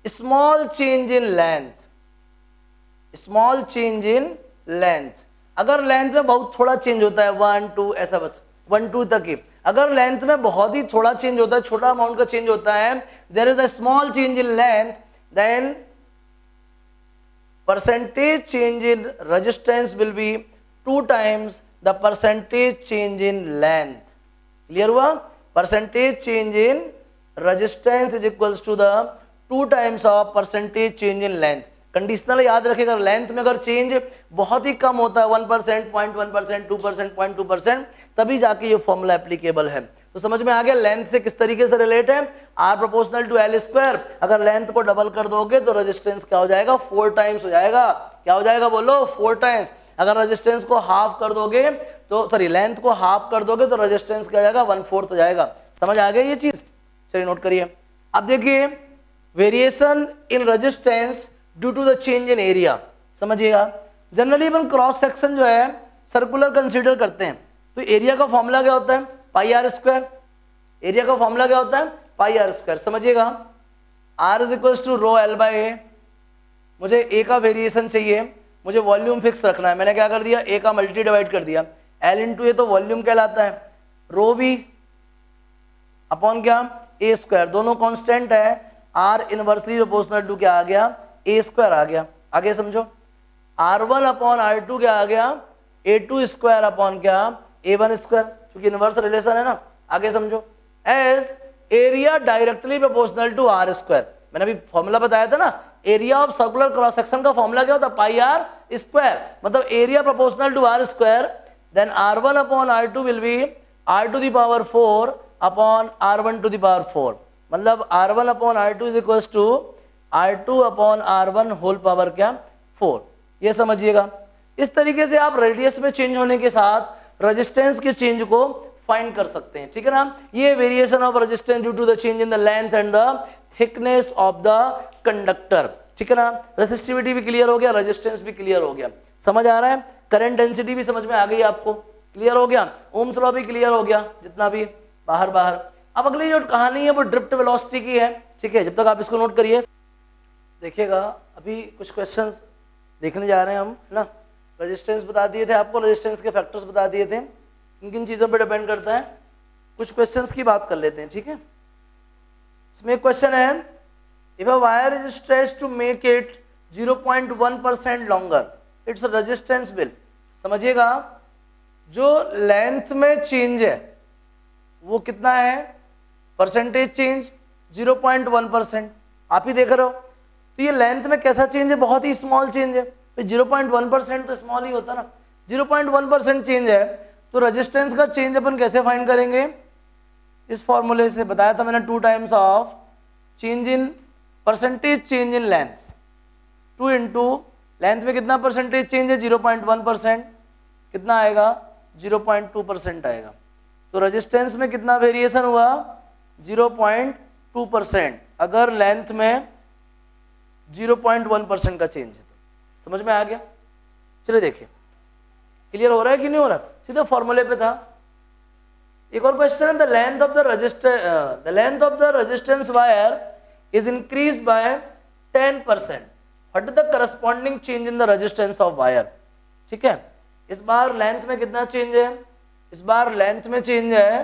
small change in length, small change in length, अगर लेंथ में बहुत थोड़ा चेंज होता है 1 2 ऐसा, बस 1 2 तक ही, अगर लेंथ में बहुत ही थोड़ा चेंज होता है, छोटा अमाउंट का चेंज होता है, there is a small change in length, then percentage change in resistance will be 2 times the percentage change in length. Clear हुआ? Percentage change in resistance is equals to the 2 times of percentage change in length. Conditional याद रखेगा, लेंथ में अगर चेंज बहुत ही कम होता है 1%, 0.1%, 2%, 0.2%, तभी जाके ये फॉर्मूला एप्लीकेबल है। तो समझ में आ गया लेंथ से किस तरीके से रिलेट है, R proportional to L square. अगर लेंथ को डबल कर दोगे तो रेजिस्टेंस क्या हो जाएगा, 4 टाइम्स हो जाएगा। क्या हो जाएगा बोलो, 4 टाइम्स। अगर रेजिस्टेंस को हाफ कर दोगे तो सॉरी लेंथ को हाफ कर दोगे तो रेजिस्टेंस क्या हो जाएगा, 1/4 हो जाएगा। समझ आ गया ये चीज, चलिए नोट करिए। अब देखिए variation in resistance due to the change in area, समझिएगा। जनरली अपन क्रॉस सेक्शन जो है सर्कुलर कंसीडर करते हैं, तो एरिया का फॉर्मूला क्या होता है, पाई आर स्क्वायर। एरिया का फॉर्मूला क्या होता है, पाई आर स्क्वायर। समझिएगा R is equals to rho L by A. मुझे A का वेरिएशन चाहिए, मुझे वॉल्यूम फिक्स रखना है, मैंने क्या कर दिया, A का मल्टी डिवाइड कर दिया, L इंटू ए तो वॉल्यूम कहलाता है, रो V अपॉन क्या, A स्क्वायर, दोनों कांस्टेंट है, R इनवर्सली प्रोपोर्शनल टू क्या आ गया, A स्क्वायर आ गया। आगे समझो, R1 अपॉन R2 क्या आ गया, A2 स्क्वायर अपॉन क्या, A1 स्क्वायर, क्योंकि इनवर्स रिलेशन है ना। आगे समझो, as area directly proportional to R square, मैंने अभी फॉर्मूला बताया था ना, area of circular cross section का फॉर्मूला क्या होता है, पाई आर स्क्वायर, मतलब area proportional to R square, then R1 upon R2 will be R to the power 4 upon R1 to the power 4, मतलब R1 upon R2 is equals to R2 upon R1 whole power क्या 4। ये समझिएगा, इस तरीके से आप रेडियस में चेंज होने के साथ रेजिस्टेंस के चेंज को फाइंड कर सकते हैं, ठीक है ना। ये variation of resistance due to the change in the length and the thickness of the conductor, ठीक है ना। रेसिस्टिविटी भी क्लियर हो गया, रेजिस्टेंस भी क्लियर हो गया, समझ आ रहा है। करंट डेंसिटी भी समझ में आ गई आपको, क्लियर हो गया। ओम्स लॉ भी क्लियर हो गया, जितना भी बाहर बाहर। अब अगली जो कहानी है वो ड्रिफ्ट वेलोसिटी की है, ठीक है। जब तक आप इसको नोट करिए, देखिएगा अभी कुछ क्वेश्चंस देखने जा रहे हैं हम, है ना। रेजिस्टेंस बता दिए थे आपको, रेजिस्टेंस के फैक्टर्स बता दिए थे, किन किन चीज़ों पे डिपेंड करता है। कुछ क्वेश्चंस की बात कर लेते हैं, ठीक है। इसमें एक क्वेश्चन है, if a wire is stretched to make it 0.1% longer, its resistance will, समझिएगा जो लेंथ में चेंज है वो कितना है, परसेंटेज चेंज 0.1%, आप ही देख रहे हो। तो ये लेंथ में कैसा चेंज है, बहुत ही स्मॉल चेंज है, 0.1% तो स्मॉल ही होता ना। 0.1% चेंज है तो रेजिस्टेंस का चेंज अपन कैसे फाइंड करेंगे, इस फॉर्मूले से बताया था मैंने, 2 times of change in percentage change in length, 2 into length में कितना परसेंटेज चेंज है 0.1%, कितना आएगा 0.2% आएगा। तो रेजिस्टेंस में कितना वेरिएशन हुआ 0.2%, अगर लेंथ में 0.1% का चेंज है तो। समझ में आ गया, चलिए देखिए क्लियर हो रहा है कि नहीं हो रहा, सीधा फॉर्मूले पे था। एक और क्वेश्चन है, the length of the resistance wire is increased by 10%, what is the corresponding change in the resistance of wire, ठीक है। इस बार लेंथ में कितना चेंज है, इस बार लेंथ में चेंज है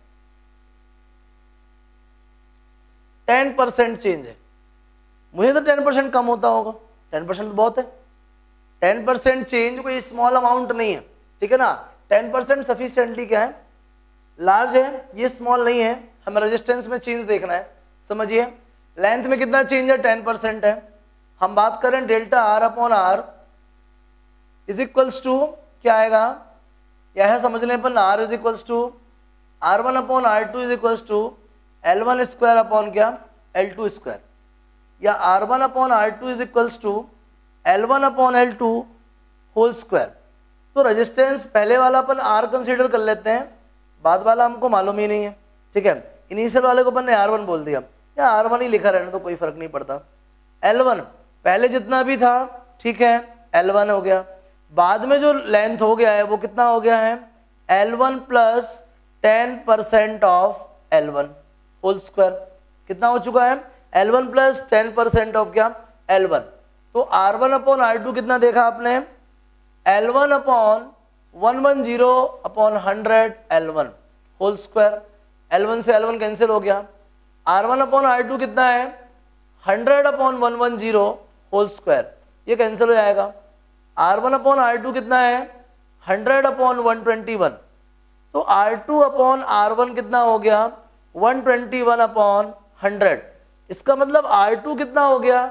10% चेंज है। मुझे तो 10% कम होता होगा, 10% तो बहुत है, 10% चेंज कोई स्मॉल अमाउंट नहीं है, ठीक है ना। 10% सफिशिएंटली क्या है, लार्ज है, ये स्मॉल नहीं है, हमें रेजिस्टेंस में चेंज देखना है। समझिए लेंथ में कितना चेंज है 10% है, हम बात करें delta R upon R is equals to क्या आएगा, यह है समझ लें अपन, R is equals to R1 upon R2 is equals to L1 square upon क्या L2 स्क्वायर, या R1 upon R2 is equals to L1 upon L2 whole square. तो रेजिस्टेंस पहले वाला अपन R कंसीडर कर लेते हैं, बाद वाला हमको मालूम ही नहीं है, ठीक है। इनिशियल वाले को अपन ने R1 बोल दिया, या R1 ही लिखा रहना तो कोई फर्क नहीं पड़ता। L1 पहले जितना भी था, ठीक है, L1 हो गया, बाद में जो लेंथ हो गया है वो कितना हो गया है L1 plus 10% of L1 whole square, कितना हो चुका है L1 प्लस 10% ऑफ क्या L1। तो R1 अपॉन R2 कितना देखा आपने, L1 upon 110 upon 100 L1 whole square. L1 से L1 कैंसिल हो गया। R1 अपॉन R2 कितना है 100 अपॉन 110 होल स्क्वायर, ये कैंसिल हो जाएगा। R1 अपॉन R2 कितना है 100 अपॉन 121, तो R2 अपॉन R1 कितना हो गया 121 अपॉन 100। इसका मतलब R2 कितना हो गया,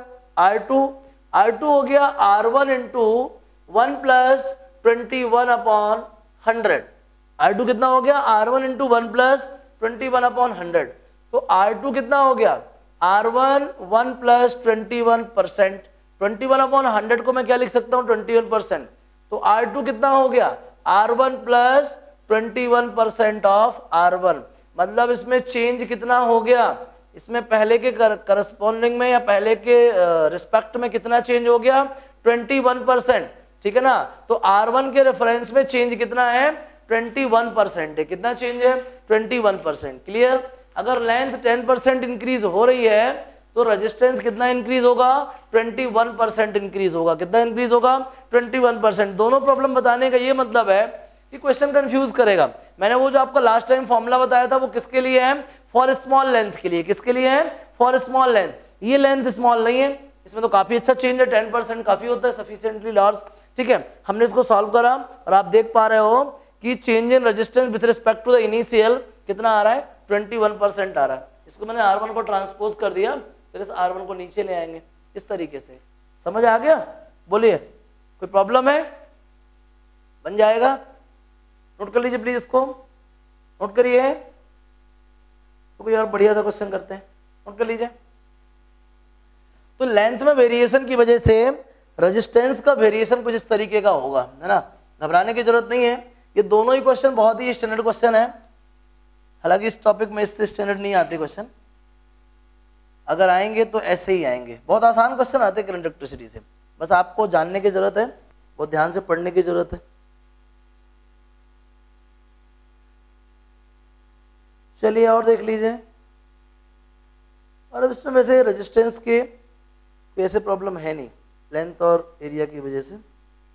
R2 हो गया R1 into 1 plus 21 upon 100। R2 कितना हो गया R1 इंटू 1 प्लस 21 अपॉन 100। तो R2 कितना हो गया R1 1 प्लस 21%, 21 अपॉन 100 को मैं क्या लिख सकता हूँ 21%। तो R2 कितना हो गया R1 प्लस 21% ऑफ R1। मतलब इसमें चेंज कितना हो गया, इसमें पहले के करस्पॉन्डिंग में या पहले के रिस्पेक्ट में कितना चेंज हो गया 21%, ठीक है ना। तो R1 के रेफरेंस में चेंज कितना है 21% है। कितना चेंज है 21%। क्लियर। अगर लेंथ 10% इंक्रीज हो रही है तो रेजिस्टेंस कितना इंक्रीज होगा 21% इंक्रीज होगा। कितना इंक्रीज होगा 21%। दोनों प्रॉब्लम बताने का ये मतलब है कि क्वेश्चन कंफ्यूज करेगा। मैंने वो जो आपका लास्ट टाइम फॉर्मूला बताया था वो किसके लिए है, फॉर स्मॉल लेंथ के लिए। किसके लिए है, फॉर स्मॉल लेंथ। ये लेंथ स्मॉल नहीं है, इसमें तो काफी अच्छा चेंज है, 10% काफी होता है, सफिशिएंटली लार्ज। ठीक है, हमने इसको सॉल्व करा और आप देख पा रहे हो कि change in resistance with respect to the initial कितना आ रहा है 21% आ रहा है। इसको मैंने R1 को ट्रांसपोज कर दिया, फिर इस R1 को नीचे ले आएंगे इस तरीके से। समझ आ गया, बोलिए कोई प्रॉब्लम है, बन जाएगा। नोट कर लीजिए प्लीज, इसको नोट करिए। तो कोई और बढ़िया सा क्वेश्चन करते हैं, नोट कर लीजिए। तो लेंथ में वेरिएशन की वजह से रेजिस्टेंस का वेरिएशन कुछ इस तरीके का होगा, है ना। घबराने की जरूरत नहीं है, ये दोनों ही क्वेश्चन बहुत ही स्टैंडर्ड क्वेश्चन है। हालांकि इस टॉपिक में इससे स्टैंडर्ड नहीं आते क्वेश्चन, अगर आएंगे तो ऐसे ही आएंगे। बहुत आसान क्वेश्चन आते हैं करंट इलेक्ट्रिसिटी से, बस आपको जानने की जरूरत है, बहुत ध्यान से पढ़ने की जरूरत है। चलिए और देख लीजिए। और अब इसमें वैसे रेजिस्टेंस के कोई ऐसे प्रॉब्लम है नहीं लेंथ और एरिया की वजह से।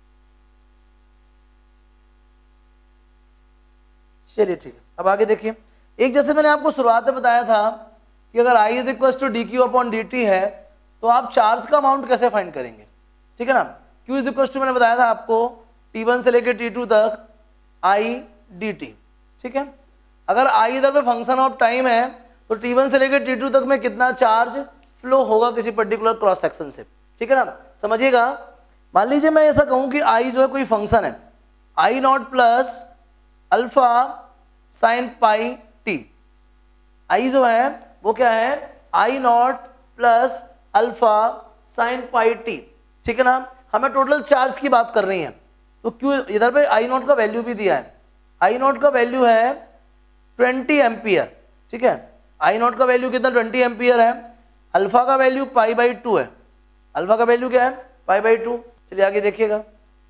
चलिए ठीक है, अब आगे देखिए। एक जैसे मैंने आपको शुरुआत में बताया था कि अगर I is equal to dq/dt है तो आप चार्ज का अमाउंट कैसे फाइंड करेंगे, ठीक है ना। Q इज इक्वल टू मैंने बताया था आपको T1 से लेकर T2 तक I dt, ठीक है। अगर I इधर पे फंक्शन ऑफ टाइम है तो T1 से लेकर T2 तक में कितना चार्ज फ्लो होगा किसी पर्टिकुलर क्रॉस सेक्शन से, ठीक है ना। समझिएगा, मान लीजिए मैं ऐसा कहूं कि I जो है कोई फंक्शन है I0 plus alpha sine pi t. I जो है वो क्या है I0 plus alpha sine pi t, ठीक है ना। हमें टोटल चार्ज की बात कर रही है तो क्यों इधर पे I0 का वैल्यू भी दिया है। I0 का वैल्यू है 20 एम्पियर, ठीक है। I0 का वैल्यू कितना 20 एम्पियर है। अल्फा का वैल्यू π/2 है। अल्फा का वैल्यू क्या है π/2। चलिए आगे देखिएगा,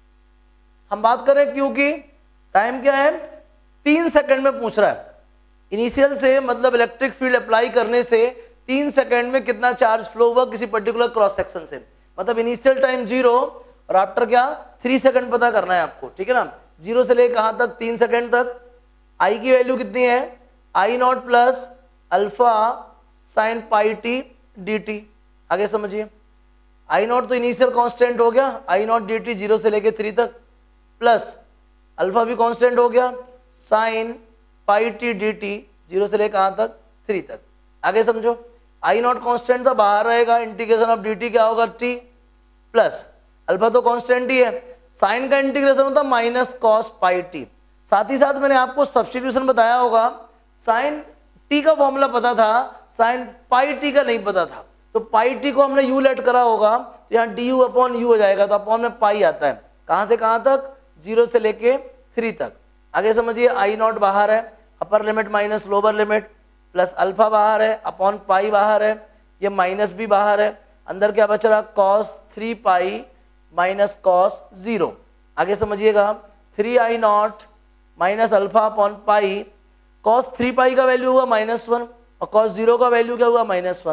हम बात करें क्योंकि टाइम क्या है 3 सेकंड में पूछ रहा है। इनिशियल से मतलब इलेक्ट्रिक फील्ड अप्लाई करने से 3 सेकंड में कितना चार्ज फ्लो हुआ किसी पर्टिकुलर क्रॉस सेक्शन से। मतलब इनिशियल टाइम 0 और आफ्टर क्या 3 सेकंड पता करना है आपको, ठीक है ना। 0 से लेकर कहाँ तक 3 सेकंड तक। I की वैल्यू कितनी है I0 plus alpha sine pi t d T. आगे समझिए, I0 तो इनिशियल कांस्टेंट हो गया I0 dt 0 से लेकर 3 तक, प्लस अल्फा भी कांस्टेंट हो गया sine pi t d t 0 से लेकर कहाँ तक 3 तक। आगे समझो, I0 कांस्टेंट तो बाहर रहेगा, इंटीग्रेशन ऑफ dt क्या होगा t, प्लस अल्फा तो कांस्टेंट ही है, साइन का इंटीग्रेशन होता है माइनस कॉस पाई टी। साथ ही साथ मैंने आपको सब्स्टिट्यूशन बताया होगा, साइन टी का फॉर्मूला पता था, साइन पाई टी का नहीं पता था, तो पाई टी को हमने यू लेट करा होगा तो यहाँ du अपॉन यू हो जाएगा, तो अपॉन में पाई आता है। कहाँ से कहाँ तक 0 से लेके 3 तक। आगे समझिए, I0 बाहर है, upper limit minus lower limit, plus alpha बाहर है, अपॉन पाई बाहर है, ये माइनस भी बाहर है, अंदर क्या बच रहा cos 3 पाई माइनस कॉस 0। आगे समझिएगा, 3I0 minus alpha upon pi, cos 3 pi का वैल्यू हुआ -1 और cos 0 का वैल्यू क्या हुआ -1।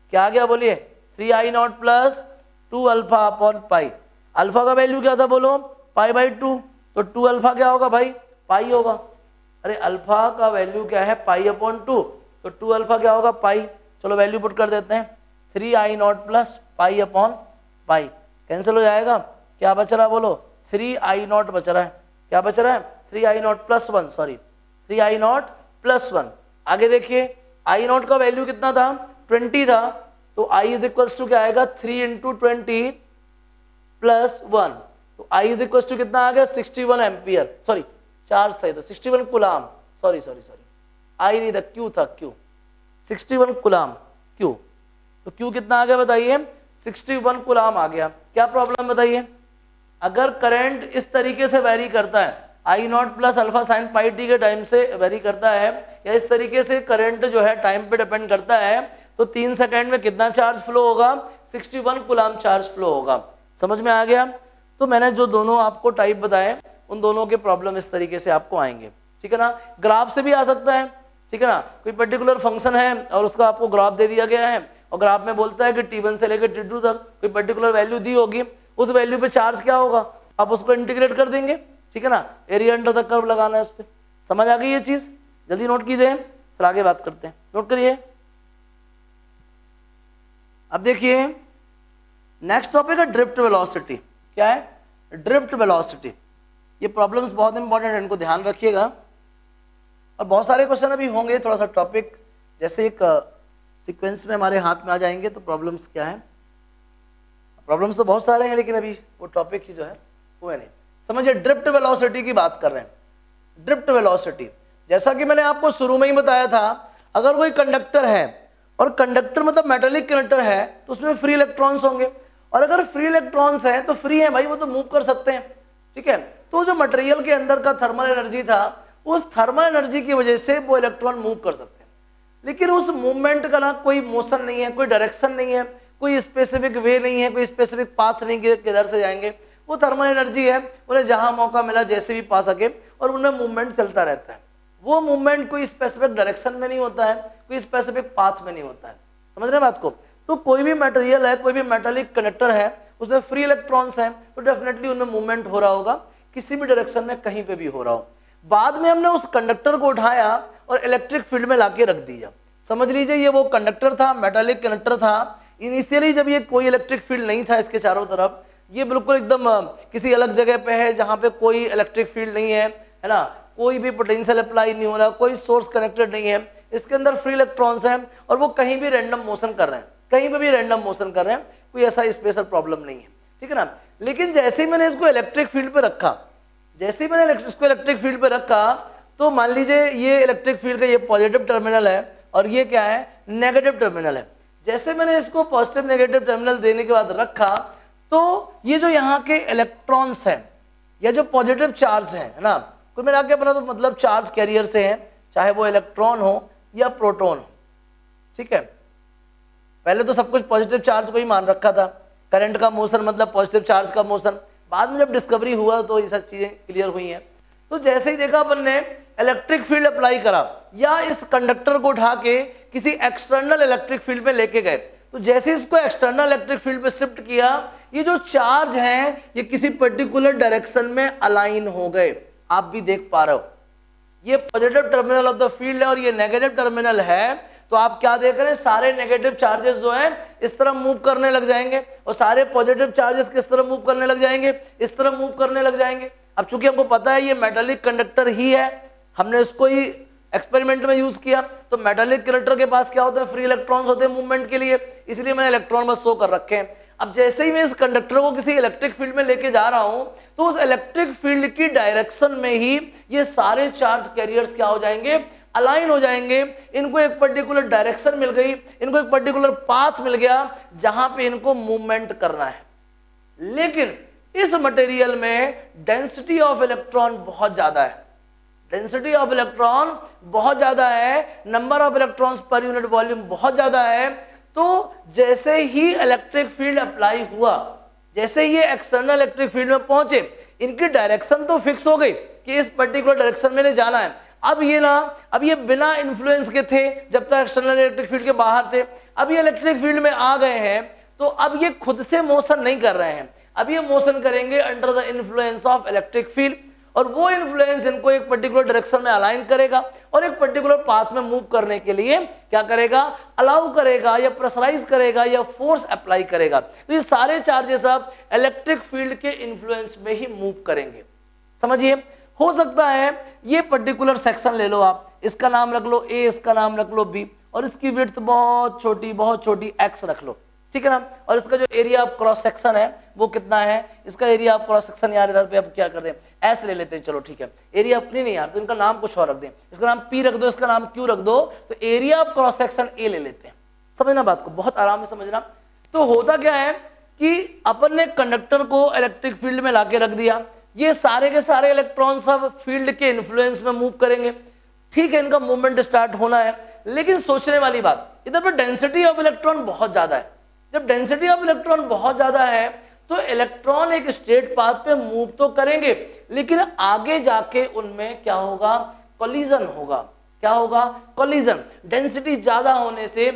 क्या आ गया बोलिए, 3i0 plus 2 alpha upon pi. Alpha का वैल्यू क्या था बोलो, π/2, तो 2 अल्फा क्या होगा भाई, पाई होगा। अरे अल्फा का वैल्यू क्या है, π/2, तो 2 अल्फा क्या होगा, पाई। चलो वैल्यू पुट कर देते हैं, 3i0 प्लस π/पाई कैंसिल हो जाएगा, क्या बच रहा है बोलो, 3i0 बच रहा है। क्या बच रहा है, 3i0 plus 1, sorry 3i0 plus 1। आगे देखिए i0 का वैल्यू कितना था, 20 था, तो i इज इक्वल्स टू क्या आएगा, 3 इंटू 20 प्लस 1, तो i इज इक्वल्स टू कितना आ गया, 61 एम्पियर, सॉरी चार्ज था तो 61 कुलाम, सॉरी i नहीं था, q था, q 61 कुलाम q, तो q कितना आ गया बताइए, 61 कुलाम आ गया। क्या प्रॉब्लम बताइए, अगर करंट इस तरीके से वेरी करता है, i0 plus alpha sine pi t के टाइम से वेरी करता है, या इस तरीके से करंट जो है टाइम पे डिपेंड करता है, तो 3 सेकंड में कितना चार्ज फ्लो होगा, 61 कुलाम चार्ज फ्लो होगा। समझ में आ गया। तो मैंने जो दोनों आपको टाइप बताए, उन दोनों के प्रॉब्लम इस तरीके से आपको आएंगे, ठीक है ना। ग्राफ से भी आ सकता है, ठीक है ना, कोई पर्टिकुलर फंक्शन है और उसका आपको ग्राफ दे दिया गया है, और ग्राफ में बोलता है कि t1 से लेकर t2 तक कोई पर्टिकुलर वैल्यू दी होगी, उस वैल्यू पे चार्ज क्या होगा, आप उसको इंटीग्रेट कर देंगे, ठीक है ना, एरिया अंडर द कर्व लगाना है उस पर। समझ आ गई ये चीज, जल्दी नोट कीजिए, फिर आगे बात करते हैं, नोट करिए। अब देखिए नेक्स्ट टॉपिक है ड्रिफ्ट वेलोसिटी। क्या है, ड्रिफ्ट वेलोसिटी। ये प्रॉब्लम्स बहुत इंपॉर्टेंट है, इनको ध्यान रखिएगा, और बहुत सारे क्वेश्चन अभी होंगे, थोड़ा सा टॉपिक जैसे एक सीक्वेंस में हमारे हाथ में आ जाएंगे, तो प्रॉब्लम्स क्या है, प्रॉब्लम्स तो बहुत सारे हैं, लेकिन अभी वो टॉपिक ही जो है वो है नहीं। समझिए ड्रिफ्ट वेलोसिटी की बात कर रहे हैं। ड्रिफ्ट वेलोसिटी, जैसा कि मैंने आपको शुरू में ही बताया था, अगर कोई कंडक्टर है, और कंडक्टर मतलब मेटेलिक कंडक्टर है, तो उसमें फ्री इलेक्ट्रॉन्स होंगे, और अगर फ्री इलेक्ट्रॉन्स हैं तो फ्री है भाई, वो तो मूव कर सकते हैं, ठीक है। तो जो मटेरियल के अंदर का थर्मल एनर्जी था, उस थर्मल एनर्जी की वजह से वो इलेक्ट्रॉन मूव कर सकते हैं, लेकिन उस मूवमेंट का ना कोई मोशन नहीं है, कोई डायरेक्शन नहीं है, कोई स्पेसिफिक वे नहीं है, कोई स्पेसिफिक पाथ नहीं कि किधर से जाएंगे। वो थर्मल एनर्जी है, उन्हें जहां मौका मिला जैसे भी पा सके, और उन्हें मूवमेंट चलता रहता है। वो मूवमेंट कोई स्पेसिफिक डायरेक्शन में नहीं होता है, कोई स्पेसिफिक पाथ में नहीं होता है। समझ रहे हैं बात को। तो कोई भी मटेरियल है, कोई भी मेटालिक कंडक्टर है, उसमें फ्री इलेक्ट्रॉन्स हैं, तो डेफिनेटली उनमें मूवमेंट हो रहा होगा, किसी भी डायरेक्शन में कहीं पे भी हो रहा हो। बाद में हमने उस कंडक्टर को उठाया और इलेक्ट्रिक फील्ड में लाके रख दिया। समझ लीजिए ये वो कंडक्टर था, मेटालिक कंडक्टर था। इनिशियली जब ये कोई इलेक्ट्रिक फील्ड नहीं था इसके चारों तरफ, ये बिल्कुल एकदम किसी अलग जगह पे है जहाँ पे कोई इलेक्ट्रिक फील्ड नहीं है, है ना, कोई भी पोटेंशियल अप्लाई नहीं हो रहा, कोई सोर्स कनेक्टेड नहीं है, इसके अंदर फ्री इलेक्ट्रॉन्स हैं, और वो कहीं भी रैंडम मोशन कर रहे हैं, कहीं पे भी रैंडम मोशन कर रहे हैं, कोई ऐसा स्पेशल प्रॉब्लम नहीं है, ठीक है ना। लेकिन जैसे ही मैंने इसको इलेक्ट्रिक फील्ड पे रखा, जैसे ही मैंने इसको इलेक्ट्रिक फील्ड पे रखा, तो मान लीजिए ये इलेक्ट्रिक फील्ड का ये पॉजिटिव टर्मिनल है और ये क्या है, नेगेटिव टर्मिनल है। जैसे मैंने इसको पॉजिटिव नेगेटिव टर्मिनल देने के बाद रखा, तो ये जो यहाँ के इलेक्ट्रॉन्स हैं या जो पॉजिटिव चार्ज है ना, कोई मिला के अपना तो मतलब चार्ज कैरियर से है, चाहे वो इलेक्ट्रॉन हो या प्रोटॉन हो, ठीक है। पहले तो सब कुछ पॉजिटिव चार्ज को ही मान रखा था, करंट का मोशन मतलब पॉजिटिव चार्ज का मोशन। बाद में जब डिस्कवरी हुआ तो ये सब चीजें क्लियर हुई हैं। तो जैसे ही देखा अपन ने इलेक्ट्रिक फील्ड अप्लाई करा, या इस कंडक्टर को उठा के किसी एक्सटर्नल इलेक्ट्रिक फील्ड में लेके गए, तो जैसे इसको एक्सटर्नल इलेक्ट्रिक फील्ड पे शिफ्ट किया, ये जो चार्ज हैं ये किसी पर्टिकुलर डायरेक्शन में अलाइन हो गए। आप भी देख पा रहे हो, ये positive terminal of the field है और ये नेगेटिव टर्मिनल है। तो आप क्या देख रहे हैं, सारे नेगेटिव चार्जेस जो हैं इस तरह मूव करने लग जाएंगे, और सारे पॉजिटिव चार्जेस किस तरह मूव करने लग जाएंगे, इस तरह मूव करने लग जाएंगे। अब चूंकि हमको पता है ये मेटालिक कंडक्टर ही है, हमने इसको ही एक्सपेरिमेंट में यूज किया, तो मेटालिक कंडक्टर के पास क्या होता है, फ्री इलेक्ट्रॉन्स होते हैं मूवमेंट के लिए, इसलिए मैंने इलेक्ट्रॉन बस शो कर रखे हैं। अब जैसे ही मैं इस कंडक्टर को किसी इलेक्ट्रिक फील्ड में लेके जा रहा हूं, तो उस इलेक्ट्रिक फील्ड की डायरेक्शन में ही ये सारे चार्ज कैरियर्स क्या हो जाएंगे, अलाइन हो जाएंगे। इनको एक पर्टिकुलर डायरेक्शन मिल गई, इनको एक पर्टिकुलर पाथ मिल गया जहां पे इनको मूवमेंट करना है। लेकिन इस मटेरियल में डेंसिटी ऑफ इलेक्ट्रॉन बहुत ज्यादा है, डेंसिटी ऑफ इलेक्ट्रॉन बहुत ज्यादा है, number of electrons per unit volume बहुत ज्यादा है। तो जैसे ही इलेक्ट्रिक फील्ड अप्लाई हुआ, जैसे ये एक्सटर्नल इलेक्ट्रिक फील्ड में पहुंचे, इनकी डायरेक्शन तो फिक्स हो गई कि इस पर्टिकुलर डायरेक्शन में जाना है। अब ये बिना इन्फ्लुएंस के थे जब तक एक्सटर्नल इलेक्ट्रिक फील्ड के बाहर थे। अब ये इलेक्ट्रिक फील्ड में आ गए हैं तो अब ये खुद से मोशन नहीं कर रहे हैं, अब ये मोशन करेंगे under the influence of electric field, और वो इन्फ्लुएंस इनको एक पर्टिकुलर डायरेक्शन में अलाइन करेगा और एक पर्टिकुलर पाथ में मूव करने के लिए क्या करेगा, अलाउ करेगा या प्रेशराइज करेगा या फोर्स अप्लाई करेगा। तो ये सारे चार्जेस अब इलेक्ट्रिक फील्ड के इन्फ्लुएंस में ही मूव करेंगे। समझिए, हो सकता है ये पर्टिकुलर सेक्शन ले लो आप, इसका नाम रख लो ए, इसका नाम रख लो बी, और इसकी विड्थ बहुत छोटी एक्स रख लो, ठीक है ना, और इसका जो एरिया ऑफ क्रॉस सेक्शन है वो कितना है, इसका एरिया ऑफ क्रॉस सेक्शन यार इधर पे अब क्या कर दें, एस ले लेते हैं, चलो ठीक है, एरिया अपनी नहीं यार तो इनका नाम कुछ और रख दें, इसका नाम पी रख दो, इसका नाम क्यू रख दो, तो area of cross section A ले लेते हैं। समझना बात को, बहुत आराम से समझना। तो होता क्या है कि अपन ने कंडक्टर को इलेक्ट्रिक फील्ड में लाके रख दिया, ये सारे के सारे इलेक्ट्रॉन सब फील्ड के इन्फ्लुएंस में मूव करेंगे, ठीक है, इनका मूवमेंट स्टार्ट होना है। लेकिन सोचने वाली बात, इधर पर डेंसिटी ऑफ इलेक्ट्रॉन बहुत ज्यादा है, जब डेंसिटी ऑफ इलेक्ट्रॉन बहुत ज्यादा है तो इलेक्ट्रॉन एक स्ट्रेट पाथ पे मूव तो करेंगे, लेकिन आगे जाके उनमें क्या होगा, कोलिजन होगा। क्या होगा, कोलिजन। डेंसिटी ज्यादा होने से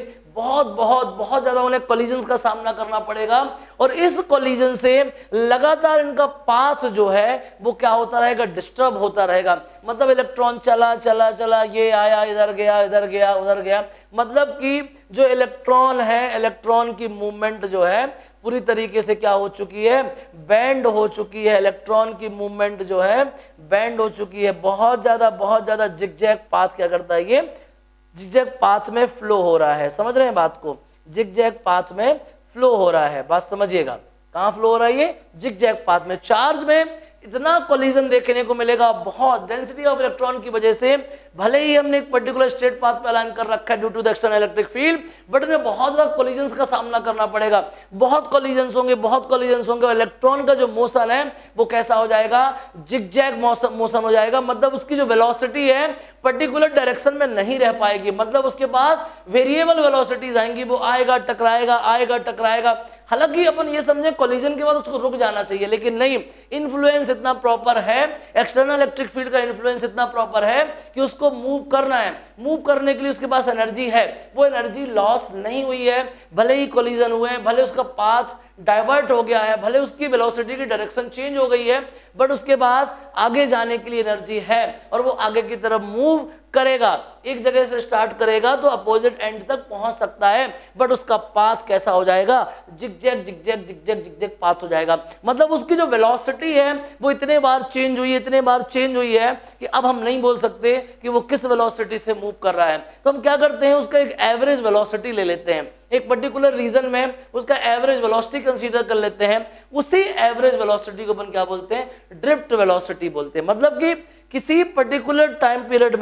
बहुत ज्यादा उन्हें कोलिजन्स का सामना करना पड़ेगा, और इस कोलिजन से लगातार इनका पाथ जो है वो क्या होता रहेगा, डिस्टर्ब होता रहेगा। मतलब इलेक्ट्रॉन चला, ये आया, इधर गया, उधर गया, मतलब कि जो इलेक्ट्रॉन है, इलेक्ट्रॉन की मूवमेंट जो है पूरी तरीके से क्या हो चुकी है, बैंड हो चुकी है। इलेक्ट्रॉन की मूवमेंट जो है बैंड हो चुकी है, बहुत ज्यादा जिगजैग पाथ क्या करता है, ये जिगजैग पाथ में फ्लो हो रहा है। समझ रहे हैं बात को, जिगजैग पाथ में फ्लो हो रहा है, बात समझिएगा। कहां फ्लो हो रहा है, ये जिगजैग पाथ में। चार्ज में इतना कोलिजन देखने को मिलेगा, बहुत डेंसिटी ऑफ इलेक्ट्रॉन की वजह से, भले ही हमने एक पर्टिकुलर स्ट्रेट पाथ पे अलाइन कर रखा है due to the external electric field, but इन्हें बहुत ज्यादा कोलिजन्स का सामना करना पड़ेगा, बहुत कोलिजन्स होंगे, और इलेक्ट्रॉन का जो मोशन है वो कैसा हो जाएगा, जिगजैग मोशन हो जाएगा। मतलब उसकी जो वेलोसिटी है पर्टिकुलर डायरेक्शन में नहीं रह पाएगी, मतलब उसके पास वेरिएबल वेलोसिटीज आएंगी, वो आएगा टकराएगा। हालांकि अपन ये समझे कोलिजन के बाद उसको रुक जाना चाहिए, लेकिन नहीं, इन्फ्लुएंस इतना प्रॉपर है, एक्सटर्नल इलेक्ट्रिक फील्ड का इन्फ्लुएंस इतना प्रॉपर है कि उसको मूव करना है, मूव करने के लिए उसके पास एनर्जी है, वो एनर्जी लॉस नहीं हुई है। भले ही कोलिजन हुए, भले उसका पाथ डाइवर्ट हो गया है, भले उसकी वेलोसिटी की डायरेक्शन चेंज हो गई है, बट उसके पास आगे जाने के लिए एनर्जी है और वो आगे की तरफ मूव करेगा। एक जगह से स्टार्ट करेगा तो अपोजिट एंड तक पहुंच सकता है, बट उसका पाथ कैसा हो जाएगा, जिगजैग पाथ हो जाएगा। मतलब उसकी जो वेलोसिटी है वो इतने बार चेंज हुई है कि अब हम नहीं बोल सकते कि वो किस वेलोसिटी से मूव कर रहा है। तो हम क्या करते हैं, उसका एक एवरेज वेलोसिटी ले लेते हैं, एक पर्टिकुलर रीजन में उसका एवरेज वेलोसिटी कंसीडर कर लेते हैं। उसी एवरेज वेलोसिटी को अपन क्या बोलते हैं, ड्रिफ्ट वेलोसिटी बोलते हैं। मतलब कि किसी पर्टिकुलर टाइम पीरियड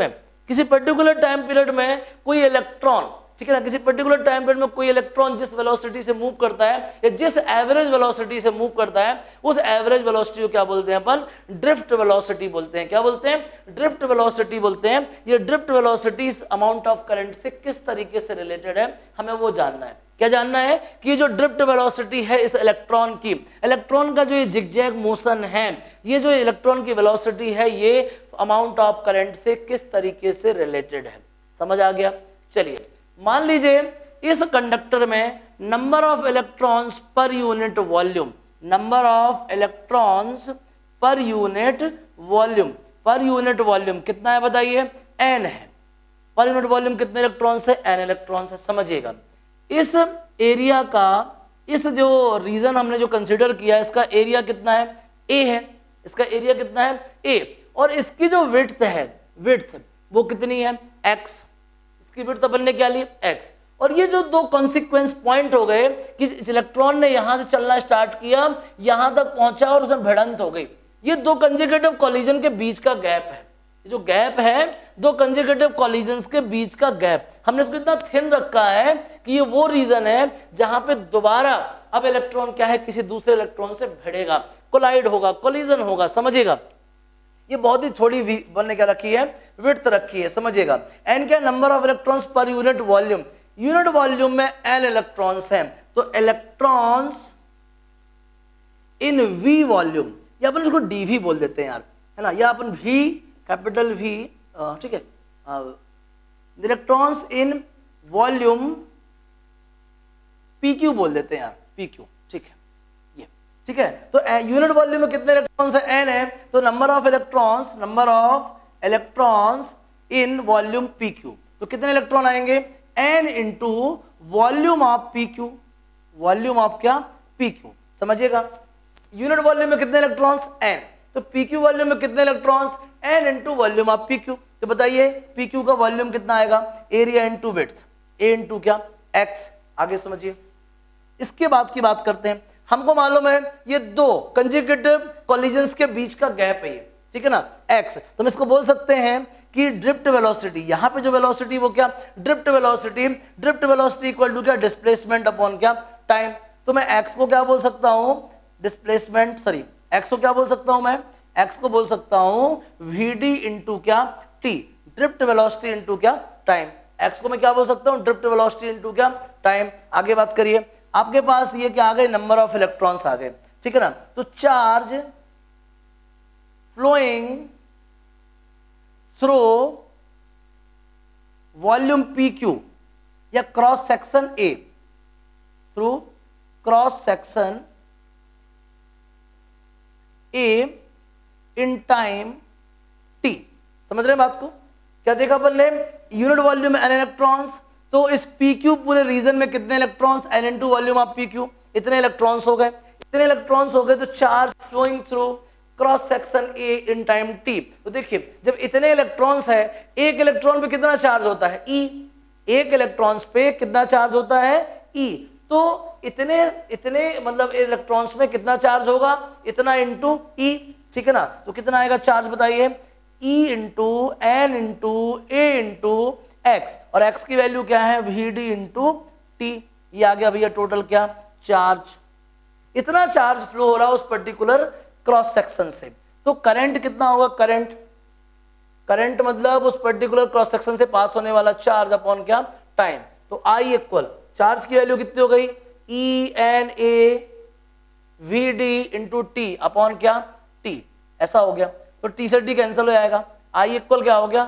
में कोई इलेक्ट्रॉन, ठीक है ना, किसी पर्टिकुलर टाइम पीरियड में कोई इलेक्ट्रॉन जिस वेलोसिटी से मूव करता है या जिस एवरेज वेलोसिटी से मूव करता है, उस एवरेज वेलोसिटी को क्या बोलते हैं अपन, ड्रिफ्ट वेलोसिटी बोलते हैं। क्या बोलते हैं, ड्रिफ्ट वेलोसिटी बोलते हैं। ये ड्रिफ्ट वेलोसिटी इस अमाउंट ऑफ करंट से किस तरीके से रिलेटेड है, हमें वो जानना है। क्या जानना है कि जो ड्रिफ्ट वेलोसिटी है इस इलेक्ट्रॉन की, इलेक्ट्रॉन का जो ये जिगजैग मोशन है, ये जो इलेक्ट्रॉन की वेलोसिटी है, ये अमाउंट ऑफ करंट से किस तरीके से रिलेटेड है। समझ आ गया। चलिए मान लीजिए इस कंडक्टर में number of electrons per unit volume, number of electrons per unit volume कितना है बताइए, n है। पर यूनिट वॉल्यूम कितने इलेक्ट्रॉन्स है, n इलेक्ट्रॉन्स है। समझिएगा, इस एरिया का, इस जो रीजन हमने जो कंसीडर किया, इसका एरिया कितना है, a है। इसका एरिया कितना है, a, और इसकी जो विड्थ है, वो कितनी है, x। इसकी विड्थ अपन ने क्या ली, x। और ये जो दो कॉन्सिक्वेंस पॉइंट हो गए कि इलेक्ट्रॉन ने यहां से चलना स्टार्ट किया, यहां तक पहुंचा और उसमें भिड़ंत हो गई, ये दो कंसेक्यूटिव कॉलिजन के बीच का गैप है। जो गैप है दो कंसेक्यूटिव कॉलिजन्स के बीच का गैप, हमने इसको इतना थिन रखा है कि ये वो रीजन है जहां पे दोबारा अब इलेक्ट्रॉन क्या है, किसी दूसरे इलेक्ट्रॉन से भिड़ेगा, कोलाइड होगा, कोलिजन होगा। समझिएगा, ये बहुत ही थोड़ी बनने क्या रखी है, विड्थ रखी है। समझिएगा, एन क्या, number of electrons per unit volume. Unit volume में एन इलेक्ट्रॉन्स हैं, तो इलेक्ट्रॉन्स इन वी वॉल्यूम, या अपन इसको डीवी बोल देते हैं यार, है ना, या अपन वी, कैपिटल वी ठीक है, the electrons in volume PQ बोल देते हैं यार, PQ, ठीक है ये, ठीक है। तो यूनिट वॉल्यूम में कितने इलेक्ट्रॉन्स है, n है, तो number of electrons in volume PQ, तो कितने इलेक्ट्रॉन आएंगे, n into volume of PQ, volume of क्या, PQ, समझिएगा। यूनिट वॉल्यूम में कितने इलेक्ट्रॉन्स, n, तो PQ वॉल्यूम में कितने electrons, n into volume of PQ, तो बताइए PQ का वॉल्यूम कितना आएगा, area into width, A into क्या, x, आगे समझिए। इसके बाद की बात करते हैं, हमको मालूम है ये दो कंजुगेटिव कॉलिजन्स के बीच का गैप है ये, ठीक है ना, x, तो हम इसको बोल सकते हैं कि ड्रिफ्ट वेलोसिटी, यहां पे जो वेलोसिटी वो क्या, ड्रिफ्ट वेलोसिटी इक्वल टू क्या, डिस्प्लेसमेंट अपॉन क्या, टाइम। तो मैं x को क्या बोल सकता हूं, डिस्प्लेसमेंट, सॉरी x को क्या बोल सकता हूं मैं, x को बोल सकता हूं vd इंटू क्या, t, ड्रिफ्ट वेलोसिटी इंटू क्या, टाइम। x को मैं क्या बोल सकता हूं, ड्रिफ्ट वेलोसिटी इंटू क्या, टाइम। आगे बात करिए, आपके पास ये क्या आ गए, नंबर ऑफ इलेक्ट्रॉन्स आ गए, ठीक है ना। तो charge flowing through volume PQ या cross section A, through cross section A in time T, समझ रहे हैं बात को, क्या देखा अपन ने, यूनिट वॉल्यूम में n इलेक्ट्रॉन्स, तो इस PQ पूरे रीजन में कितने electrons, n into volume of PQ, इतने इलेक्ट्रॉन्स हो गए, इतने इलेक्ट्रॉन्स हो गए, तो charge flowing through cross section A in time T। तो देखिए जब इतने इलेक्ट्रॉन्स है, एक इलेक्ट्रॉन पे कितना चार्ज होता है, E, एक इलेक्ट्रॉन्स पे कितना चार्ज होता है, E, तो इतने मतलब इलेक्ट्रॉन्स में कितना चार्ज होगा, इतना इंटू E, ठीक है ना। तो कितना आएगा चार्ज बताइए, E into N into A into x, और x की वैल्यू क्या है, Vd इंटू T, ये आ गया भैया टोटल क्या, चार्ज। इतना चार्ज फ्लो हो रहा है उस पर्टिकुलर क्रॉस सेक्शन से, तो करंट कितना होगा, करंट मतलब उस पर्टिकुलर क्रॉस सेक्शन से पास होने वाला चार्ज अपॉन क्या, टाइम। तो I इक्वल, चार्ज की वैल्यू कितनी हो गई, ENA Vd into T upon क्या, T, ऐसा हो गया। तो T से D कैंसिल हो जाएगा, I इक्वल क्या हो गया,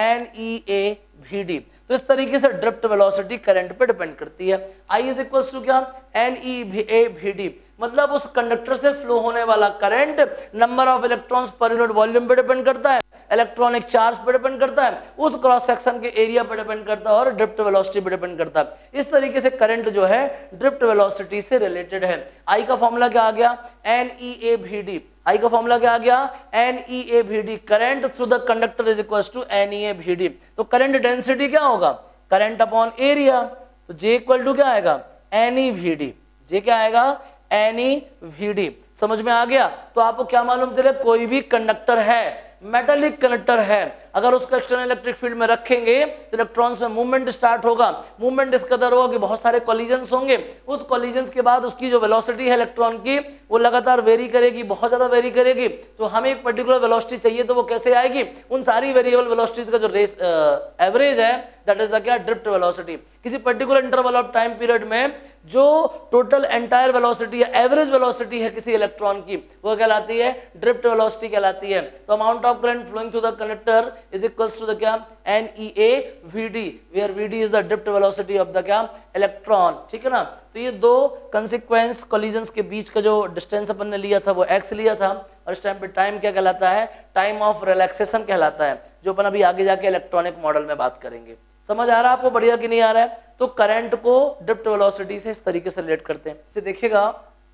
NEA Vd। तो इस तरीके से ड्रिफ्ट वेलोसिटी करंट पे डिपेंड करती है। I इज इक्वल्स टू क्या, NEA Vd, मतलब उस कंडक्टर से फ्लो होने वाला current number of electrons per unit volume पे डिपेंड करता है, इलेक्ट्रॉनिक चार्ज पे डिपेंड करता है, उस क्रॉस सेक्शन के एरिया पे डिपेंड करता है, और ड्रिफ्ट वेलोसिटी पे डिपेंड करता है। इस तरीके से करंट जो है ड्रिफ्ट वेलोसिटी से रिलेटेड है। I का फॉर्मूला क्या आ गया, NEA Vd, I का फॉर्मूला क्या आ गया, NEA Vd, current through the conductor is equals to NEA Vd। तो करंट डेंसिटी क्या होगा, करंट अपॉन एरिया, तो J इक्वल टू क्या आएगा, NE Vd, J क्या आएगा, NE Vd, समझ में आ गया। तो आपको क्या मालूम चले, कोई भी कंडक्टर है, मेटालिक कंडक्टर है, अगर उसको एक्सटर्नल इलेक्ट्रिक फील्ड में रखेंगे तो इलेक्ट्रॉन्स में मूवमेंट स्टार्ट होगा, मूवमेंट इस कदर होगा कि बहुत सारे कॉलिजन्स होंगे, उस कॉलिजन्स के बाद उसकी जो वेलोसिटी है इलेक्ट्रॉन की वो लगातार वेरी करेगी, बहुत ज्यादा वेरी करेगी। तो हमें एक पर्टिकुलर वेलोसिटी चाहिए, तो वो कैसे आएगी, उन सारी वेरिएबल वेलोसिटीज का जो रेस एवरेज है, दैट इज द क्या, ड्रिफ्ट वेलोसिटी। किसी particular interval of time period में जो टोटल एंटायर वेलोसिटी या एवरेज वेलोसिटी है किसी इलेक्ट्रॉन की, वो कहलाती है ड्रिफ्ट वेलोसिटी कहलाती है। तो amount of current flowing through the conductor is equals to the क्या, NEA Vd, where Vd is the drift velocity of the क्या, इलेक्ट्रॉन, ठीक है ना। तो ये दो कंसिक्वेंस कॉलिजन्स के बीच का जो डिस्टेंस अपन ने लिया था वो x लिया था, और इस टाइम पे टाइम क्या कहलाता है, टाइम ऑफ रिलैक्सेशन कहलाता है, जो अपन अभी आगे जाके इलेक्ट्रॉनिक मॉडल में बात करेंगे। समझ आ रहा है आपको, बढ़िया कि नहीं आ रहा है। तो करंट को ड्रिफ्ट वेलोसिटी से इस तरीके से रिलेट करते हैं। इसे देखिएगा,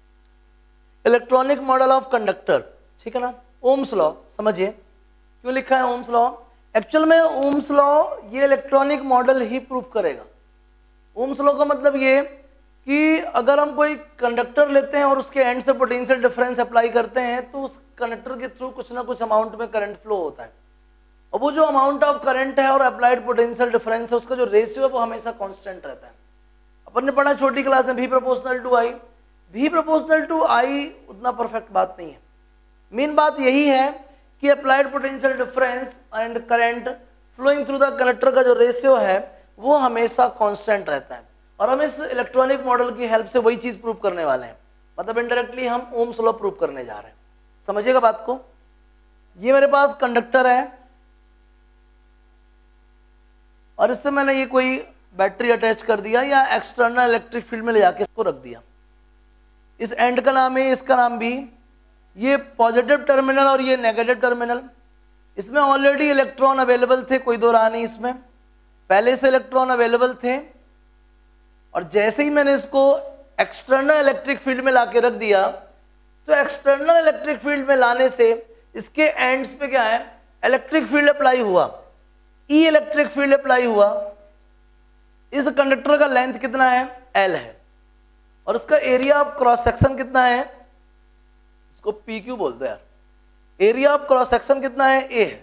इलेक्ट्रॉनिक मॉडल ऑफ कंडक्टर, ठीक है ना, ओम्स लॉ, समझिए क्यों लिखा है ओम्स लॉ। एक्चुअल में ओम्स लॉ ये इलेक्ट्रॉनिक मॉडल ही प्रूव करेगा। ओम्स लॉ का मतलब ये कि अगर हम कोई कंडक्टर लेते हैं और उसके एंड से पोटेंशियल डिफरेंस अप्लाई करते हैं, तो उस कंडक्टर के थ्रू कुछ ना कुछ अमाउंट में करंट फ्लो होता है, और वो जो अमाउंट ऑफ करंट है और अप्लाइड पोटेंशियल डिफरेंस है, उसका जो रेशियो है वो हमेशा कांस्टेंट रहता है। अपन ने पढ़ा छोटी क्लास में V proportional to I, V proportional to I उतना परफेक्ट बात नहीं है। मेन बात यही है कि applied potential difference and current flowing through the conductor का जो रेशियो है वो हमेशा कांस्टेंट रहता है, और हम इस इलेक्ट्रॉनिक मॉडल की हेल्प से वही चीज प्रूव करने वाले हैं, मतलब इनडायरेक्टली हम ओम्स लॉ प्रूव करने जा रहे हैं। समझिएगा बात को। ये मेरे पास कंडक्टर है, और इससे मैंने ये कोई बैटरी अटैच कर दिया या एक्सटर्नल इलेक्ट्रिक फील्ड में ले जाके इसको रख दिया। इस एंड का नाम है, इसका नाम भी, ये पॉजिटिव टर्मिनल और ये नेगेटिव टर्मिनल। इसमें ऑलरेडी इलेक्ट्रॉन अवेलेबल थे, कोई दो राह नहीं, इसमें पहले से इलेक्ट्रॉन अवेलेबल थे। और जैसे ही मैंने इसको एक्सटर्नल इलेक्ट्रिक फील्ड में लाके रख दिया, तो एक्सटर्नल इलेक्ट्रिक फील्ड में लाने से इसके एंड्स पे क्या है, इलेक्ट्रिक फील्ड अप्लाई हुआ, ई इलेक्ट्रिक फील्ड अप्लाई हुआ। इस कंडक्टर का लेंथ कितना है, एल है, और इसका एरिया ऑफ क्रॉस सेक्शन कितना है, इसको पी क्यू बोलते हैं यार। एरिया ऑफ क्रॉस सेक्शन कितना है, ए है।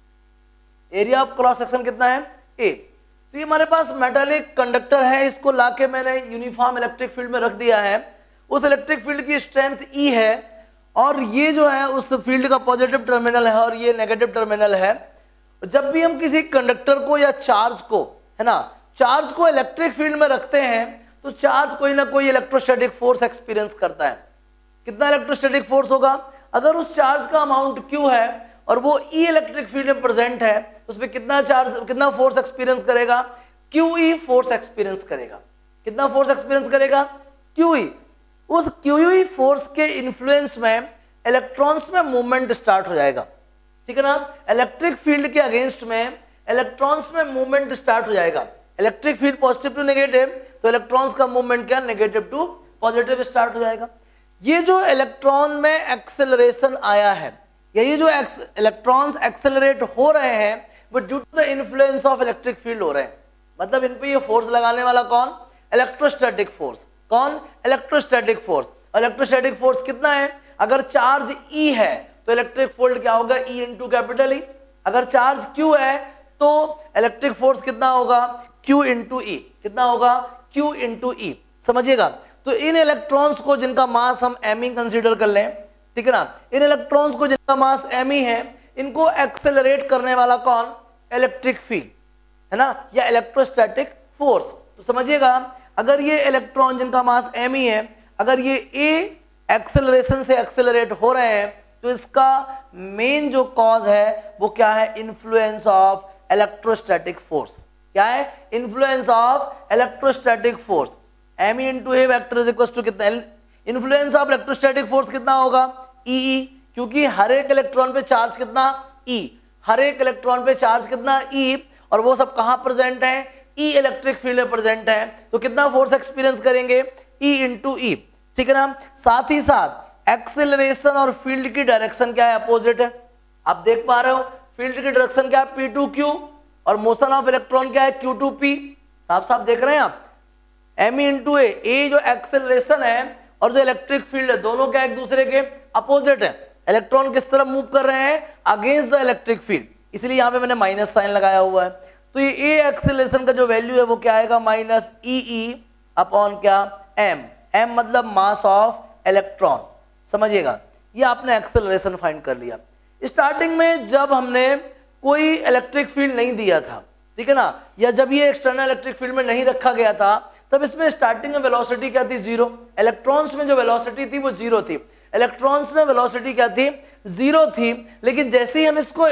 एरिया ऑफ क्रॉस सेक्शन कितना है, ए। तो ये हमारे पास मेटालिक कंडक्टर है, इसको लाके मैंने यूनिफॉर्म इलेक्ट्रिक फील्ड में रख दिया है। उस इलेक्ट्रिक फील्ड की स्ट्रेंथ ई है, और ये जो है उस फील्ड का पॉजिटिव टर्मिनल है और ये नेगेटिव टर्मिनल है। जब भी हम किसी कंडक्टर को या चार्ज को, है ना, चार्ज को इलेक्ट्रिक फील्ड में रखते हैं, तो चार्ज कोई ना कोई इलेक्ट्रोस्टैटिक फोर्स एक्सपीरियंस करता है। कितना इलेक्ट्रोस्टैटिक फोर्स होगा, अगर उस चार्ज का अमाउंट क्यू है और वो ई इलेक्ट्रिक फील्ड में प्रेजेंट है, उसमें कितना चार्ज, कितना फोर्स एक्सपीरियंस करेगा, क्यू ई फोर्स एक्सपीरियंस करेगा। कितना फोर्स एक्सपीरियंस करेगा, क्यू ई। उस क्यू ई फोर्स के इन्फ्लुएंस में इलेक्ट्रॉन्स में मूवमेंट स्टार्ट हो जाएगा, ठीक है ना। इलेक्ट्रिक फील्ड के अगेंस्ट में इलेक्ट्रॉन्स में मूवमेंट स्टार्ट हो जाएगा। Electric field positive to negative, तो इलेक्ट्रॉन्स का मूवमेंट क्या, नेगेटिव टू पॉजिटिव स्टार्ट हो जाएगा। ये जो इलेक्ट्रॉन में एक्सेलरेशन आया है, या ये जो इलेक्ट्रॉन्स एक्सेलरेट हो रहे हैं, वो due to the influence of electric field हो रहे हैं। मतलब इन पे ये फोर्स लगाने वाला कौन, इलेक्ट्रोस्टैटिक फोर्स। कौन, इलेक्ट्रोस्टैटिक फोर्स। इलेक्ट्रोस्टैटिक फोर्स कितना है, अगर चार्ज ई है तो इलेक्ट्रिक फील्ड क्या होगा, ई इंटू कैपिटल ई। अगर चार्ज क्यू है तो इलेक्ट्रिक फोर्स कितना होगा, क्यू इंटू ई। कितना होगा, क्यू इंटू ई। समझिएगा। तो इन इलेक्ट्रॉन्स को जिनका मास हम एम ई कंसीडर कर लें, ठीक है ना, इन इलेक्ट्रॉन्स को जिनका मास एम ई है, इनको एक्सेलरेट करने वाला कौन, इलेक्ट्रिक फील्ड, है ना, या इलेक्ट्रोस्टैटिक फोर्स। तो समझिएगा, अगर ये इलेक्ट्रॉन जिनका मास एम ई है, अगर ये ए एक्सेलरेशन से एक्सेलरेट हो रहे हैं, तो इसका मेन जो कॉज है वो क्या है, इन्फ्लुएंस ऑफ इलेक्ट्रोस्टैटिक फोर्स। क्या है, influence of electrostatic force. M E into a vector is equal to कितना, इन्फ्लुएंस ऑफ इलेक्ट्रोस्टैटिक फोर्स कितना होगा, ई ई, क्योंकि हर एक इलेक्ट्रॉन पे चार्ज कितना, ई। हर एक इलेक्ट्रॉन पे चार्ज कितना, ई, और वो सब कहां प्रेजेंट है, ई इलेक्ट्रिक फील्ड में प्रेजेंट है। तो कितना फोर्स एक्सपीरियंस करेंगे, ई इंटू ई, ठीक है ना। साथ ही साथ एक्सेलरेशन और फील्ड की डायरेक्शन क्या है, अपोजिट है। आप देख पा रहे हो, फील्ड की डायरेक्शन क्या है, पी टू क्यू, और मोशन ऑफ इलेक्ट्रॉन क्या है, क्यू टू पी। साफ साफ देख रहे हैं आप, एम ई इंटू ए जो एक्सेलरेशन है और जो इलेक्ट्रिक फील्ड है, दोनों क्या एक दूसरे के अपोजिट है। इलेक्ट्रॉन किस तरफ मूव कर रहे हैं, अगेंस्ट द इलेक्ट्रिक फील्ड, इसलिए यहां पे मैंने माइनस साइन लगाया हुआ है। तो ये ए एक्सेलरेशन का जो वैल्यू है वो क्या आएगा, माइनस ई ई अपॉन क्या, एम। एम मतलब मास ऑफ इलेक्ट्रॉन। समझिएगा, ये आपने एक्सेलरेशन फाइंड कर लिया। स्टार्टिंग में जब हमने कोई इलेक्ट्रिक फील्ड नहीं दिया था, ठीक है ना, या जब ये एक्सटर्नल इलेक्ट्रिक फील्ड में नहीं रखा गया था, तब इसमें स्टार्टिंग में वेलोसिटी क्या थी, जीरो। इलेक्ट्रॉन्स में जो वेलोसिटी थी वो जीरो थी। इलेक्ट्रॉन्स में वेलोसिटी क्या थी, जीरो थी। लेकिन जैसे ही हम इसको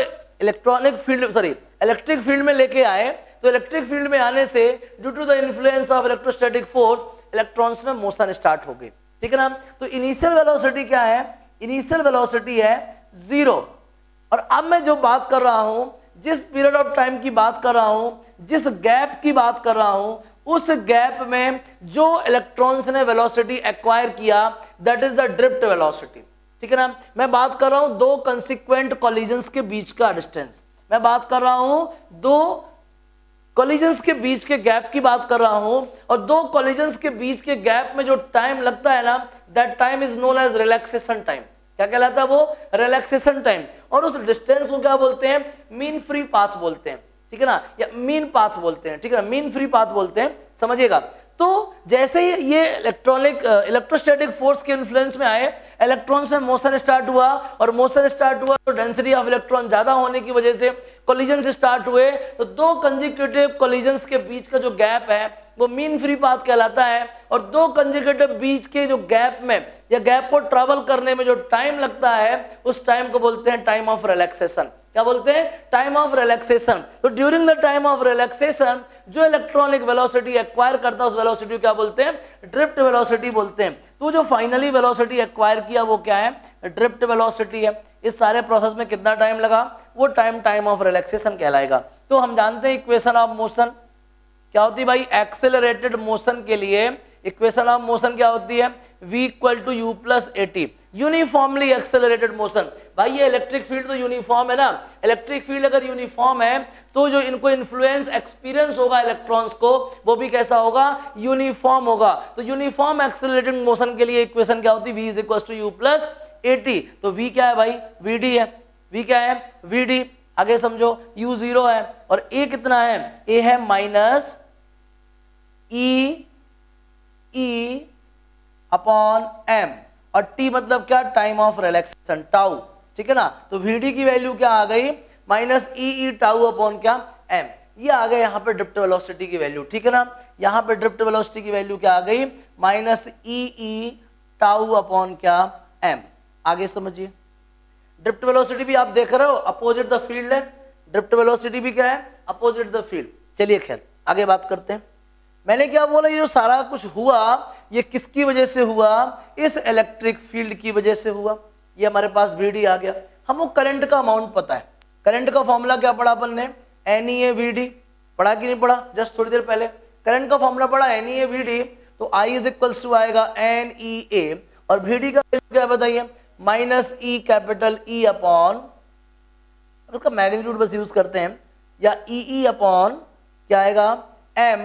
इलेक्ट्रिक फील्ड में लेके आए, तो इलेक्ट्रिक फील्ड में आने से due to the influence of electrostatic force electrons में मोशन स्टार्ट हो गई, ठीक है ना। तो इनिशियल वेलोसिटी क्या है, इनिशियल वेलोसिटी है जीरो। और अब मैं जो बात कर रहा हूं, जिस पीरियड ऑफ टाइम की बात कर रहा हूं, जिस गैप की बात कर रहा हूं, उस गैप में जो इलेक्ट्रॉन्स ने वेलोसिटी एक्वायर किया, that is the drift velocity, ठीक है ना। मैं बात कर रहा हूं दो कंसिक्वेंट कॉलिजन्स के बीच का डिस्टेंस, मैं बात कर रहा हूं दो कॉलिजन्स के बीच के गैप की बात कर रहा हूं, और दो कॉलिजन्स के बीच के गैप में जो टाइम लगता है ना, that time is known as relaxation time. क्या कहलाता है वो, रिलैक्सेशन टाइम। और उस डिस्टेंस को क्या बोलते हैं, मीन फ्री पाथ बोलते हैं, ठीक है ना, या मीन पाथ बोलते हैं, ठीक है ना, मीन फ्री पाथ बोलते हैं। समझिएगा। तो जैसे ही ये इलेक्ट्रोस्टैटिक फोर्स के इन्फ्लुएंस में आए, इलेक्ट्रॉन्स में मोशन स्टार्ट हुआ, और मोशन स्टार्ट हुआ तो डेंसिटी ऑफ इलेक्ट्रॉन ज्यादा होने की वजह से कोलिजन्स स्टार्ट हुए। तो दो कंसेक्यूटिव कोलिजन्स के बीच का जो गैप है वो मीन फ्री पाथ कहलाता है। और दो कंसेक्यूटिव बीच के जो गैप में या गैप को ट्रैवल करने में जो टाइम लगता है, उस टाइम को बोलते हैं टाइम ऑफ रिलैक्सेशन। क्या बोलते हैं, टाइम ऑफ रिलैक्सेशन। तो during the time of relaxation जो इलेक्ट्रॉनिक वेलोसिटी एक्वायर करता है उस वेलोसिटी को क्या बोलते हैं, ड्रिफ्ट वेलोसिटी बोलते हैं। तो जो फाइनली वेलोसिटी एक्वायर किया वो क्या है, ड्रिफ्ट वेलोसिटी है। इस सारे प्रोसेस में कितना टाइम लगा, वो टाइम ऑफ रिलैक्सेशन कहलाएगा। तो हम जानते हैं इक्वेशन ऑफ मोशन क्या होती है भाई, एक्सेलरेटेड मोशन के लिए इक्वेशन ऑफ मोशन क्या होती है, v equal to U plus A T, uniformly accelerated motion. भाई ये इलेक्ट्रिक फील्ड तो यूनिफॉर्म है ना, इलेक्ट्रिक फील्ड अगर यूनिफॉर्म है तो जो इनको इन्फ्लुएंस एक्सपीरियंस होगा इलेक्ट्रॉन्स को वो भी कैसा होगा, यूनिफॉर्म होगा। तो यूनिफॉर्म एक्सेलरेटेड मोशन के लिए इक्वेशन क्या होती है, v is equal to U plus A T. तो v क्या है भाई, vd है, v क्या है, vd। आगे समझो, u 0 है और a कितना है, a है माइनस e अपॉन m और t मतलब क्या, टाइम ऑफ रिलैक्सेशन टाउ, ठीक है ना। तो vd की वैल्यू क्या आ गई, माइनस ई टाउ अपॉन क्या, m। ये आ गया यहाँ पे ड्रिफ्ट वेलोसिटी की वैल्यू, ठीक है ना। यहाँ पे ड्रिफ्ट वेलोसिटी की वैल्यू क्या आ गई, माइनस ई टाउ अपॉन क्या, m। आगे समझिए, ड्रिफ्ट वेलोसिटी भी आप देख रहे हो अपोजिट द फील्ड है, ड्रिफ्ट वेलोसिटी भी क्या है, अपोजिट द फील्ड। चलिए खैर आगे बात करते हैं। मैंने क्या बोला, ये जो सारा कुछ हुआ ये किसकी वजह से हुआ, इस इलेक्ट्रिक फील्ड की वजह से हुआ। ये हमारे पास VD आ गया, हमको करंट का अमाउंट पता है। करंट का फॉर्मूला क्या पढ़ा अपन ने, NEA VD, पढ़ा कि नहीं पढ़ा, जस्ट थोड़ी देर पहले करंट का फॉर्मूला पढ़ा NEA VD। तो I इज इक्वल्स टू आएगा NEA और VD का वैल्यू क्या बताइए, minus E capital E upon, उसका मैग्नीट्यूड बस यूज करते हैं, या EE अपॉन क्या आएगा, M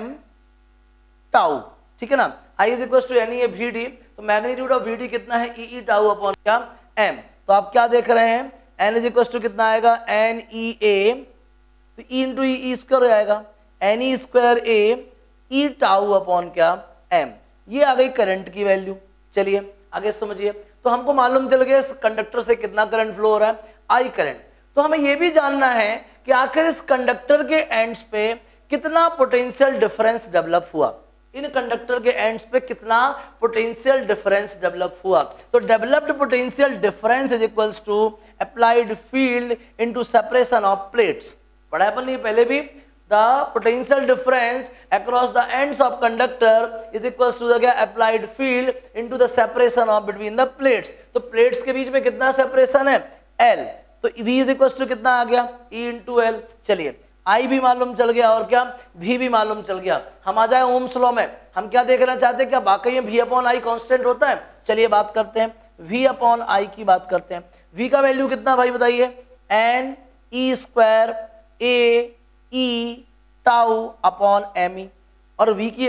टाउ, ठीक है ना। I is equal to NEA VD, तो मैग्नीट्यूड ऑफ VD कितना है, EE टाउ अपॉन क्या, M। तो आप क्या देख रहे हैं, N इज इक्वल टू कितना आएगा, NEA, तो E इंटू ई स्क्वायर हो जाएगा, NE square A E tau upon क्या, M। ये आ गई करंट की वैल्यू। चलिए आगे समझिए, तो हमको मालूम चल गया इस कंडक्टर से कितना करंट फ्लो हो रहा है, I करंट। तो हमें यह भी जानना है कि आखिर इस कंडक्टर के एंड्स पे कितना पोटेंशियल डिफरेंस डेवलप हुआ, इन कंडक्टर के एंड्स पे कितना पोटेंशियल डिफरेंस डेवलप हुआ। तो developed potential difference is equals to applied field into separation of plates. पढ़ा अपन ने पहले भी, the potential difference across the ends of conductor is equals to the applied field into the separation of between the plates. तो प्लेट्स के बीच में कितना सेपरेशन है, L। तो V इज इक्वल्स टू कितना आ गया, E इंटू L। चलिए I भी मालूम चल गया और क्या, V भी मालूम चल गया। हम आ जाए ओम्स लॉ में, हम क्या देखना चाहते हैं, क्या वाकई में V अपॉन I कांस्टेंट होता है। चलिए बात करते हैं, V अपॉन I की बात करते हैं। V का वैल्यू कितना भाई बताइए, N E square A E tau upon M E, और V की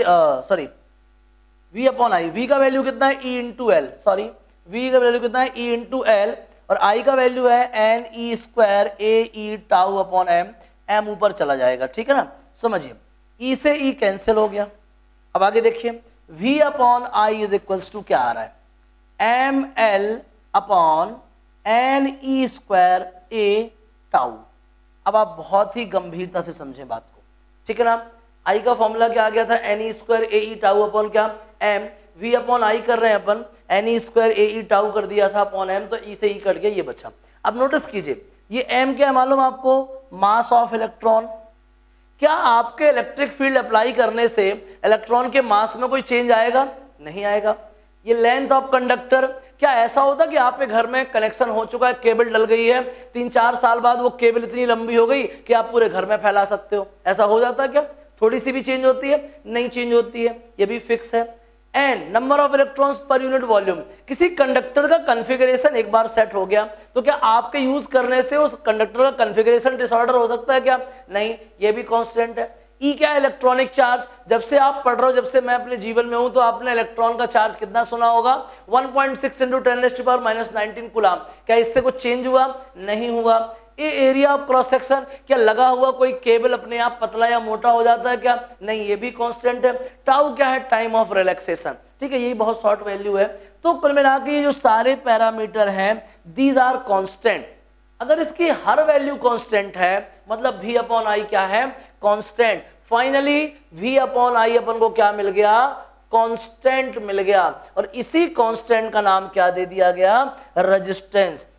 V अपॉन I, V का वैल्यू कितना है, E into L, sorry V का वैल्यू कितना है, E इंटू L, और I का वैल्यू है N E square A E tau upon M, M ऊपर चला जाएगा, ठीक है ना। समझिए E से E कैंसिल हो गया। अब आगे देखिए, V upon I is equals to क्या आ रहा है, ML upon N E square A tau. अब आप बहुत ही गंभीरता से समझें बात को, ठीक है ना। I का फॉर्मूला क्या आ गया था, NE square A E tau upon क्या, M। V अपॉन I कर रहे हैं अपन, NE square A E tau कर दिया था अपॉन M, तो E से E कट गया, ये बचा। अब नोटिस कीजिए, ये M क्या है मालूम आपको, मास ऑफ इलेक्ट्रॉन। क्या आपके इलेक्ट्रिक फील्ड अप्लाई करने से इलेक्ट्रॉन के मास में कोई चेंज आएगा, नहीं आएगा। ये लेंथ ऑफ कंडक्टर, क्या ऐसा होता कि आपके घर में कनेक्शन हो चुका है, केबल डल गई है, 3-4 साल बाद वो केबल इतनी लंबी हो गई कि आप पूरे घर में फैला सकते हो, ऐसा हो जाता है क्या, थोड़ी सी भी चेंज होती है, नहीं चेंज होती है, ये भी फिक्स है। N number of electrons per unit volume, किसी कंडक्टर का कॉन्फ़िगरेशन एक बार सेट हो गया तो क्या आपके यूज करने से उस कंडक्टर का कॉन्फ़िगरेशन डिसऑर्डर हो सकता है क्या, नहीं, ये भी कांस्टेंट है। ई क्या है, इलेक्ट्रॉनिक चार्ज। जब से आप पढ़ रहे हो, जब से मैं अपने जीवन में हूं, तो आपने इलेक्ट्रॉन का चार्ज कितना सुना होगा, 1.6 × 10⁻⁻⁹ कूलम। क्या इससे कुछ चेंज हुआ, नहीं हुआ। ये एरिया ऑफ क्रॉस सेक्शन, क्या लगा हुआ कोई केबल अपने आप पतला या मोटा हो जाता है क्या, नहीं, ये भी कांस्टेंट है। टाउ क्या है, टाइम ऑफ रिलैक्सेशन, ठीक है, यही बहुत शॉर्ट वैल्यू है। तो कुल मिला के ये जो सारे पैरामीटर हैं, दीज आर कांस्टेंट। अगर इसकी हर वैल्यू कांस्टेंट है, मतलब V अपॉन I क्या है, constant. Finally V upon I अपन को क्या मिल गया, कांस्टेंट मिल गया, और इसी कांस्टेंट का नाम क्या दे दिया गया, रेजिस्टेंस।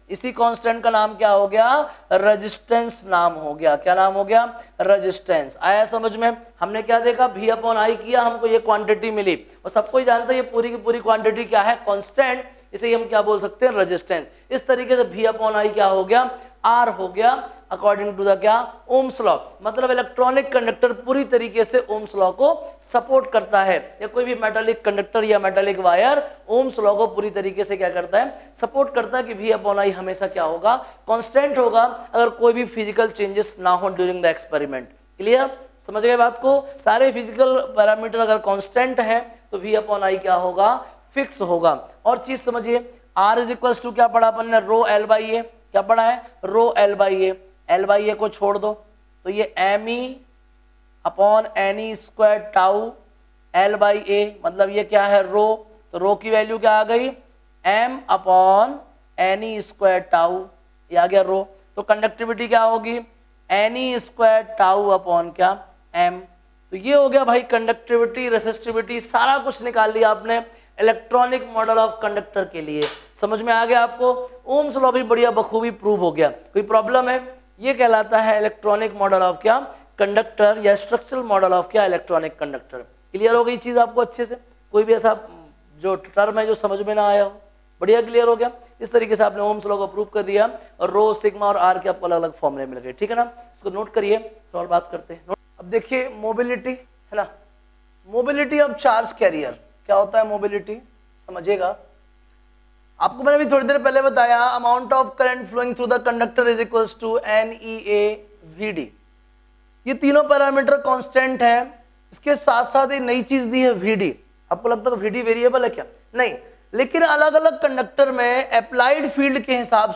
इसी कांस्टेंट का नाम क्या हो गया, रेजिस्टेंस नाम हो गया। क्या नाम हो गया, रेजिस्टेंस। आया समझ में? हमने क्या देखा, V अपॉन I किया, हमको ये क्वांटिटी मिली और सबको ही जानता है ये पूरी की पूरी क्वांटिटी क्या है, कांस्टेंट, इसे हम क्या बोल सकते हैं, रेजिस्टेंस। इस तरीके से V अपॉन I क्या हो गया, R हो गया अकॉर्डिंग टू द क्या, ओम्स लॉ। मतलब इलेक्ट्रॉनिक कंडक्टर पूरी तरीके से ओम्स लॉ को सपोर्ट करता है, या कोई भी मेटालिक कंडक्टर या मेटालिक वायर ओम्स लॉ को पूरी तरीके से क्या करता है, सपोर्ट करता है कि V अपॉन I हमेशा क्या होगा, कांस्टेंट होगा, अगर कोई भी फिजिकल चेंजेस ना हो ड्यूरिंग द एक्सपेरिमेंट। क्लियर, समझ गए बात को? सारे फिजिकल पैरामीटर अगर कांस्टेंट है तो V अपॉन I क्या होगा, फिक्स होगा। और चीज समझिए, R इज इक्वल्स टू क्या पढ़ा अपन ने, रो एल बाई ए। क्या पढ़ा है, rho L by A. L by A को छोड़ दो तो ये M E upon N E square tau L by A, मतलब ये क्या है, रो। तो रो की वैल्यू क्या आ गई, M upon N E square tau, ये आ गया रो। तो कंडक्टिविटी क्या होगी, N E square tau upon क्या, एम। तो ये हो गया भाई कंडक्टिविटी, रेसिस्टिविटी, सारा कुछ निकाल लिया आपने इलेक्ट्रॉनिक मॉडल ऑफ कंडक्टर के लिए। समझ में आ गया आपको? ओम्स लॉ भी बढ़िया बखूबी प्रूव हो गया। कोई प्रॉब्लम है? ये कहलाता है इलेक्ट्रॉनिक मॉडल ऑफ क्या, कंडक्टर, या स्ट्रक्चरल मॉडल ऑफ क्या, इलेक्ट्रॉनिक कंडक्टर। क्लियर हो गई चीज आपको अच्छे से? कोई भी ऐसा जो टर्म है जो समझ में ना आया हो, बढ़िया क्लियर हो गया। इस तरीके से आपने ओम्स लॉ को प्रूव कर दिया और रो, सिग्मा और आर के आपको अलग अलग फॉर्मूले मिल गए। ठीक है ना, इसको नोट करिए, तो और बात करते हैं। अब देखिए मोबिलिटी है ना, मोबिलिटी ऑफ चार्ज कैरियर क्या होता है, मोबिलिटी समझिएगा। आपको मैंने भी थोड़ी देर पहले बताया, amount of current flowing through the conductor is equals to NEA/VD। ये तीनों पैरामीटर कांस्टेंट है। इसके साथ साथ एक नई चीज दी है VD। आपको लगता है VD वेरिएबल है क्या? नहीं, लेकिन अलग अलग कंडक्टर में अप्लाइड फील्ड के हिसाब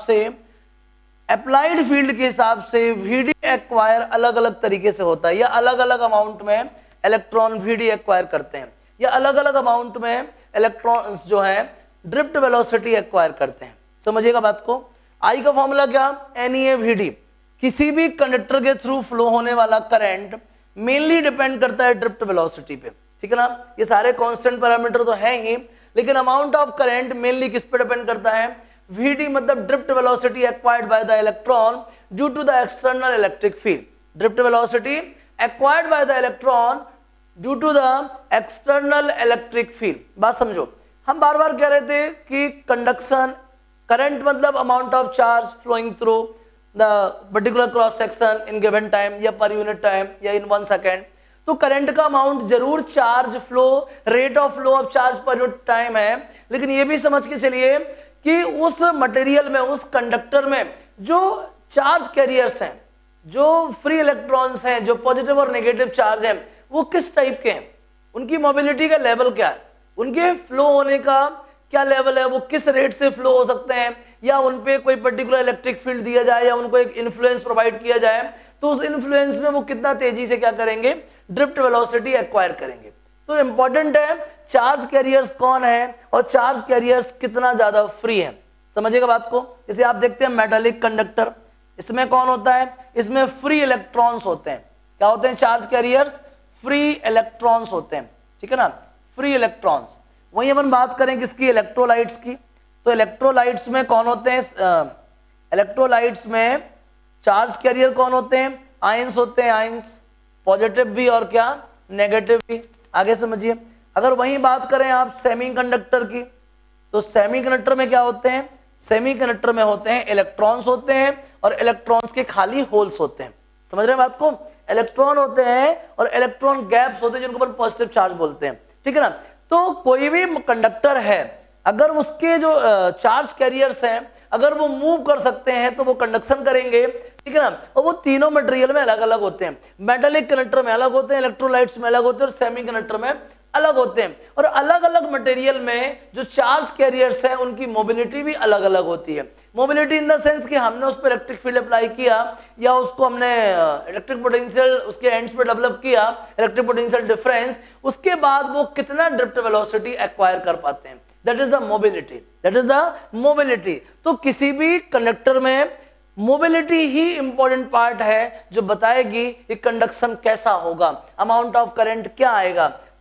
से VD एक्वायर अलग अलग तरीके से होता है, या अलग अलग अमाउंट में इलेक्ट्रॉन VD एक्वायर करते हैं, या अलग अलग अमाउंट में इलेक्ट्रॉन्स जो है ड्रिफ्ट वेलोसिटी एक्वायर करते हैं। समझिएगा बात को। आई का फॉर्मूला क्या, NEA/VD। किसी भी कंडक्टर के थ्रू फ्लो होने वाला करंट मेनली डिपेंड करता है ड्रिफ्ट वेलोसिटी पे। ठीक है ना, ये सारे कांस्टेंट पैरामीटर तो हैं ही, लेकिन अमाउंट ऑफ करंट मेनली किस पे डिपेंड करता है, VD मतलब drift velocity acquired by the electron due to the external electric field. Drift velocity acquired by the electron due to the external electric field. बात समझो, हम बार बार कह रहे थे कि कंडक्शन, करंट मतलब amount of charge flowing through the particular cross section in given time, या पर यूनिट टाइम, या इन 1 सेकेंड। तो करंट का अमाउंट जरूर charge flow, rate of flow of charge per unit time है, लेकिन ये भी समझ के चलिए कि उस मटेरियल में, उस कंडक्टर में जो चार्ज कैरियर्स हैं, जो फ्री इलेक्ट्रॉन्स हैं, जो पॉजिटिव और नेगेटिव चार्ज हैं, वो किस टाइप के हैं, उनकी मोबिलिटी का लेवल क्या है, उनके फ्लो होने का क्या लेवल है, वो किस रेट से फ्लो हो सकते हैं, या उन पे कोई पर्टिकुलर इलेक्ट्रिक फील्ड दिया जाए, या उनको एक इन्फ्लुएंस प्रोवाइड किया जाए, तो उस इन्फ्लुएंस में वो कितना तेजी से क्या करेंगे, ड्रिफ्ट वेलोसिटी एक्वायर करेंगे। तो इंपॉर्टेंट है चार्ज कैरियर्स कौन है और चार्ज कैरियर्स कितना ज्यादा फ्री है। समझिएगा बात को। जैसे आप देखते हैं मेटालिक कंडक्टर, इसमें कौन होता है, इसमें फ्री इलेक्ट्रॉन्स होते हैं। क्या होते हैं चार्ज कैरियर्स, फ्री इलेक्ट्रॉन्स होते हैं। ठीक है ना, फ्री इलेक्ट्रॉन्स। वहीं अपन बात करें किसकी, इलेक्ट्रोलाइट्स की, तो इलेक्ट्रोलाइट्स में कौन होते हैं, इलेक्ट्रोलाइट्स में चार्ज कैरियर कौन होते हैं, आयंस होते हैं, आयंस, पॉजिटिव भी और क्या, नेगेटिव भी। आगे समझिए। अगर वहीं बात करें आप सेमीकंडक्टर की, तो सेमीकंडक्टर में क्या होते हैं, सेमीकंडक्टर में होते हैं इलेक्ट्रॉन्स होते हैं, और इलेक्ट्रॉन्स के खाली होल्स होते हैं। समझ रहे हैं बात को, इलेक्ट्रॉन होते हैं और इलेक्ट्रॉन गैप्स होते हैं, जिनको अपन पॉजिटिव चार्ज बोलते हैं। ठीक है ना, तो कोई भी कंडक्टर है, अगर उसके जो चार्ज कैरियर्स हैं, अगर वो मूव कर सकते हैं तो वो कंडक्शन करेंगे। ठीक है ना, और वो तीनों मटेरियल में अलग अलग होते हैं। मेटालिक कंडक्टर में अलग होते हैं, इलेक्ट्रोलाइट्स में अलग होते हैं, और सेमीकंडक्टर में अलग होते हैं। और अलग अलग मटेरियल में जो चार्ज कैरियर्स हैं उनकी मोबिलिटी भी अलग अलग होती है। मोबिलिटी इन द सेंस कि हमने उस पर इलेक्ट्रिक फील्ड अप्लाई किया, या उसको हमने इलेक्ट्रिक पोटेंशियल उसके एंड्स पे डेवलप किया, इलेक्ट्रिक पोटेंशियल डिफरेंस, उसके बाद वो कितना ड्रिफ्ट वेलोसिटी एक्वायर कर पाते हैं। That is the mobility, that is the mobility. तो किसी भी कंडक्टर में मोबिलिटी ही इंपॉर्टेंट पार्ट है, जो बताएगी कि कंडक्शन कैसा होगा, अमाउंट ऑफ करंट क्या आएगा,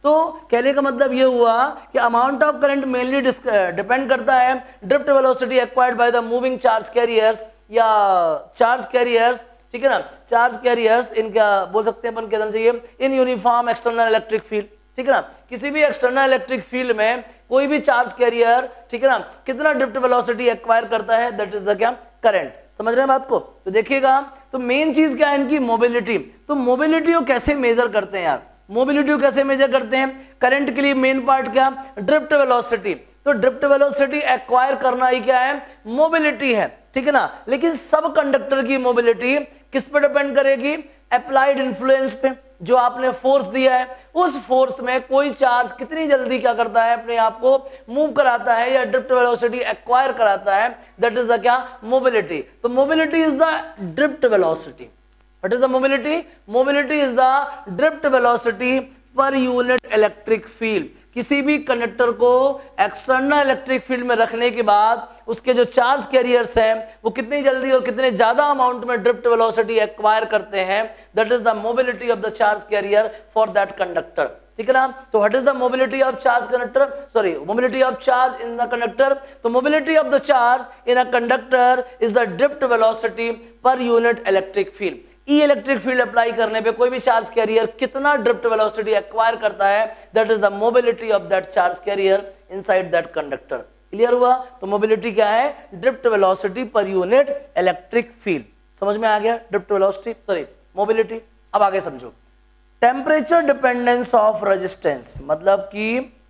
तो कहने का मतलब ये हुआ कि amount of current mainly depend करता है drift velocity acquired by the moving charge carriers या चार्ज कैरियर्स, ठीक है ना, चार्ज कैरियर्स इनका बोल सकते हैं अपन क्या चाहिए, in uniform external electric field, ठीक है ना, किसी भी एक्सटर्नल इलेक्ट्रिक फील्ड में कोई भी चार्ज कैरियर, ठीक है ना, कितना ड्रिफ्ट वेलोसिटी एक्वायर करता है, दैट इज द क्या, करंट। समझ रहे हैं बात को? तो देखिएगा, तो मेन चीज क्या है इनकी, मोबिलिटी। तो मोबिलिटी को कैसे मेजर करते हैं यार, मोबिलिटी को कैसे मेजर करते हैं? करंट के लिए मेन पार्ट क्या, ड्रिफ्ट वेलोसिटी। तो ड्रिफ्ट वेलोसिटी एक्वायर करना ही क्या है, मोबिलिटी है, ठीक है ना। लेकिन सब कंडक्टर की मोबिलिटी किस पे डिपेंड करेगी, अप्लाइड इन्फ्लुएंस पे, जो आपने फोर्स दिया है उस फोर्स में कोई चार्ज कितनी जल्दी क्या करता है, अपने आप को मूव कराता है या ड्रिफ्ट वेलोसिटी एक्वायर कराता है, दैट इज द क्या, मोबिलिटी। तो mobility is the drift velocity. What is the mobility? Mobility is the drift velocity per unit electric field. किसी भी कंडक्टर को एक्सटर्नल इलेक्ट्रिक फील्ड में रखने के बाद उसके जो चार्ज कैरियर्स हैं वो कितनी जल्दी और कितने ज्यादा अमाउंट में ड्रिफ्ट वेलोसिटी एक्वायर करते हैं, that is the mobility of the charge carrier for that conductor, ठीक है ना। तो what is the mobility of charge conductor, sorry mobility of charge in the conductor? तो mobility of the charge in a conductor is the drift velocity per unit electric field. E electric field apply करने पे कोई भी चार्ज कैरियर कितना ड्रिफ्ट वेलोसिटी एक्वायर करता है, that is the mobility of that charge carrier inside that conductor. Clear हुआ? तो मोबिलिटी क्या है, drift velocity per unit electric field. समझ में आ गया, ड्रिफ्ट वेलोसिटी, सॉरी मोबिलिटी। अब आगे समझो, टेम्परेचर डिपेंडेंस ऑफ रेजिस्टेंस, मतलब कि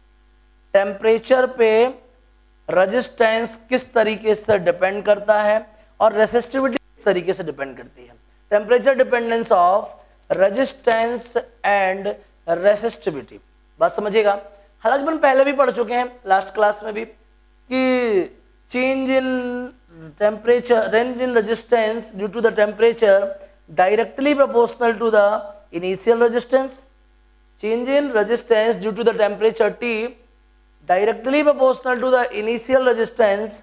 टेम्परेचर पे रेजिस्टेंस किस तरीके से डिपेंड करता है और रेसिस्टिविटी किस तरीके से डिपेंड करती है। Temperature dependence of resistance and resistivity, बात समझिएगा। हालांकि अपन पहले भी पढ़ चुके हैं लास्ट क्लास में भी कि change in temperature, range in resistance due to the temperature directly proportional to the initial resistance. Change in resistance due to the temperature T directly proportional to the initial resistance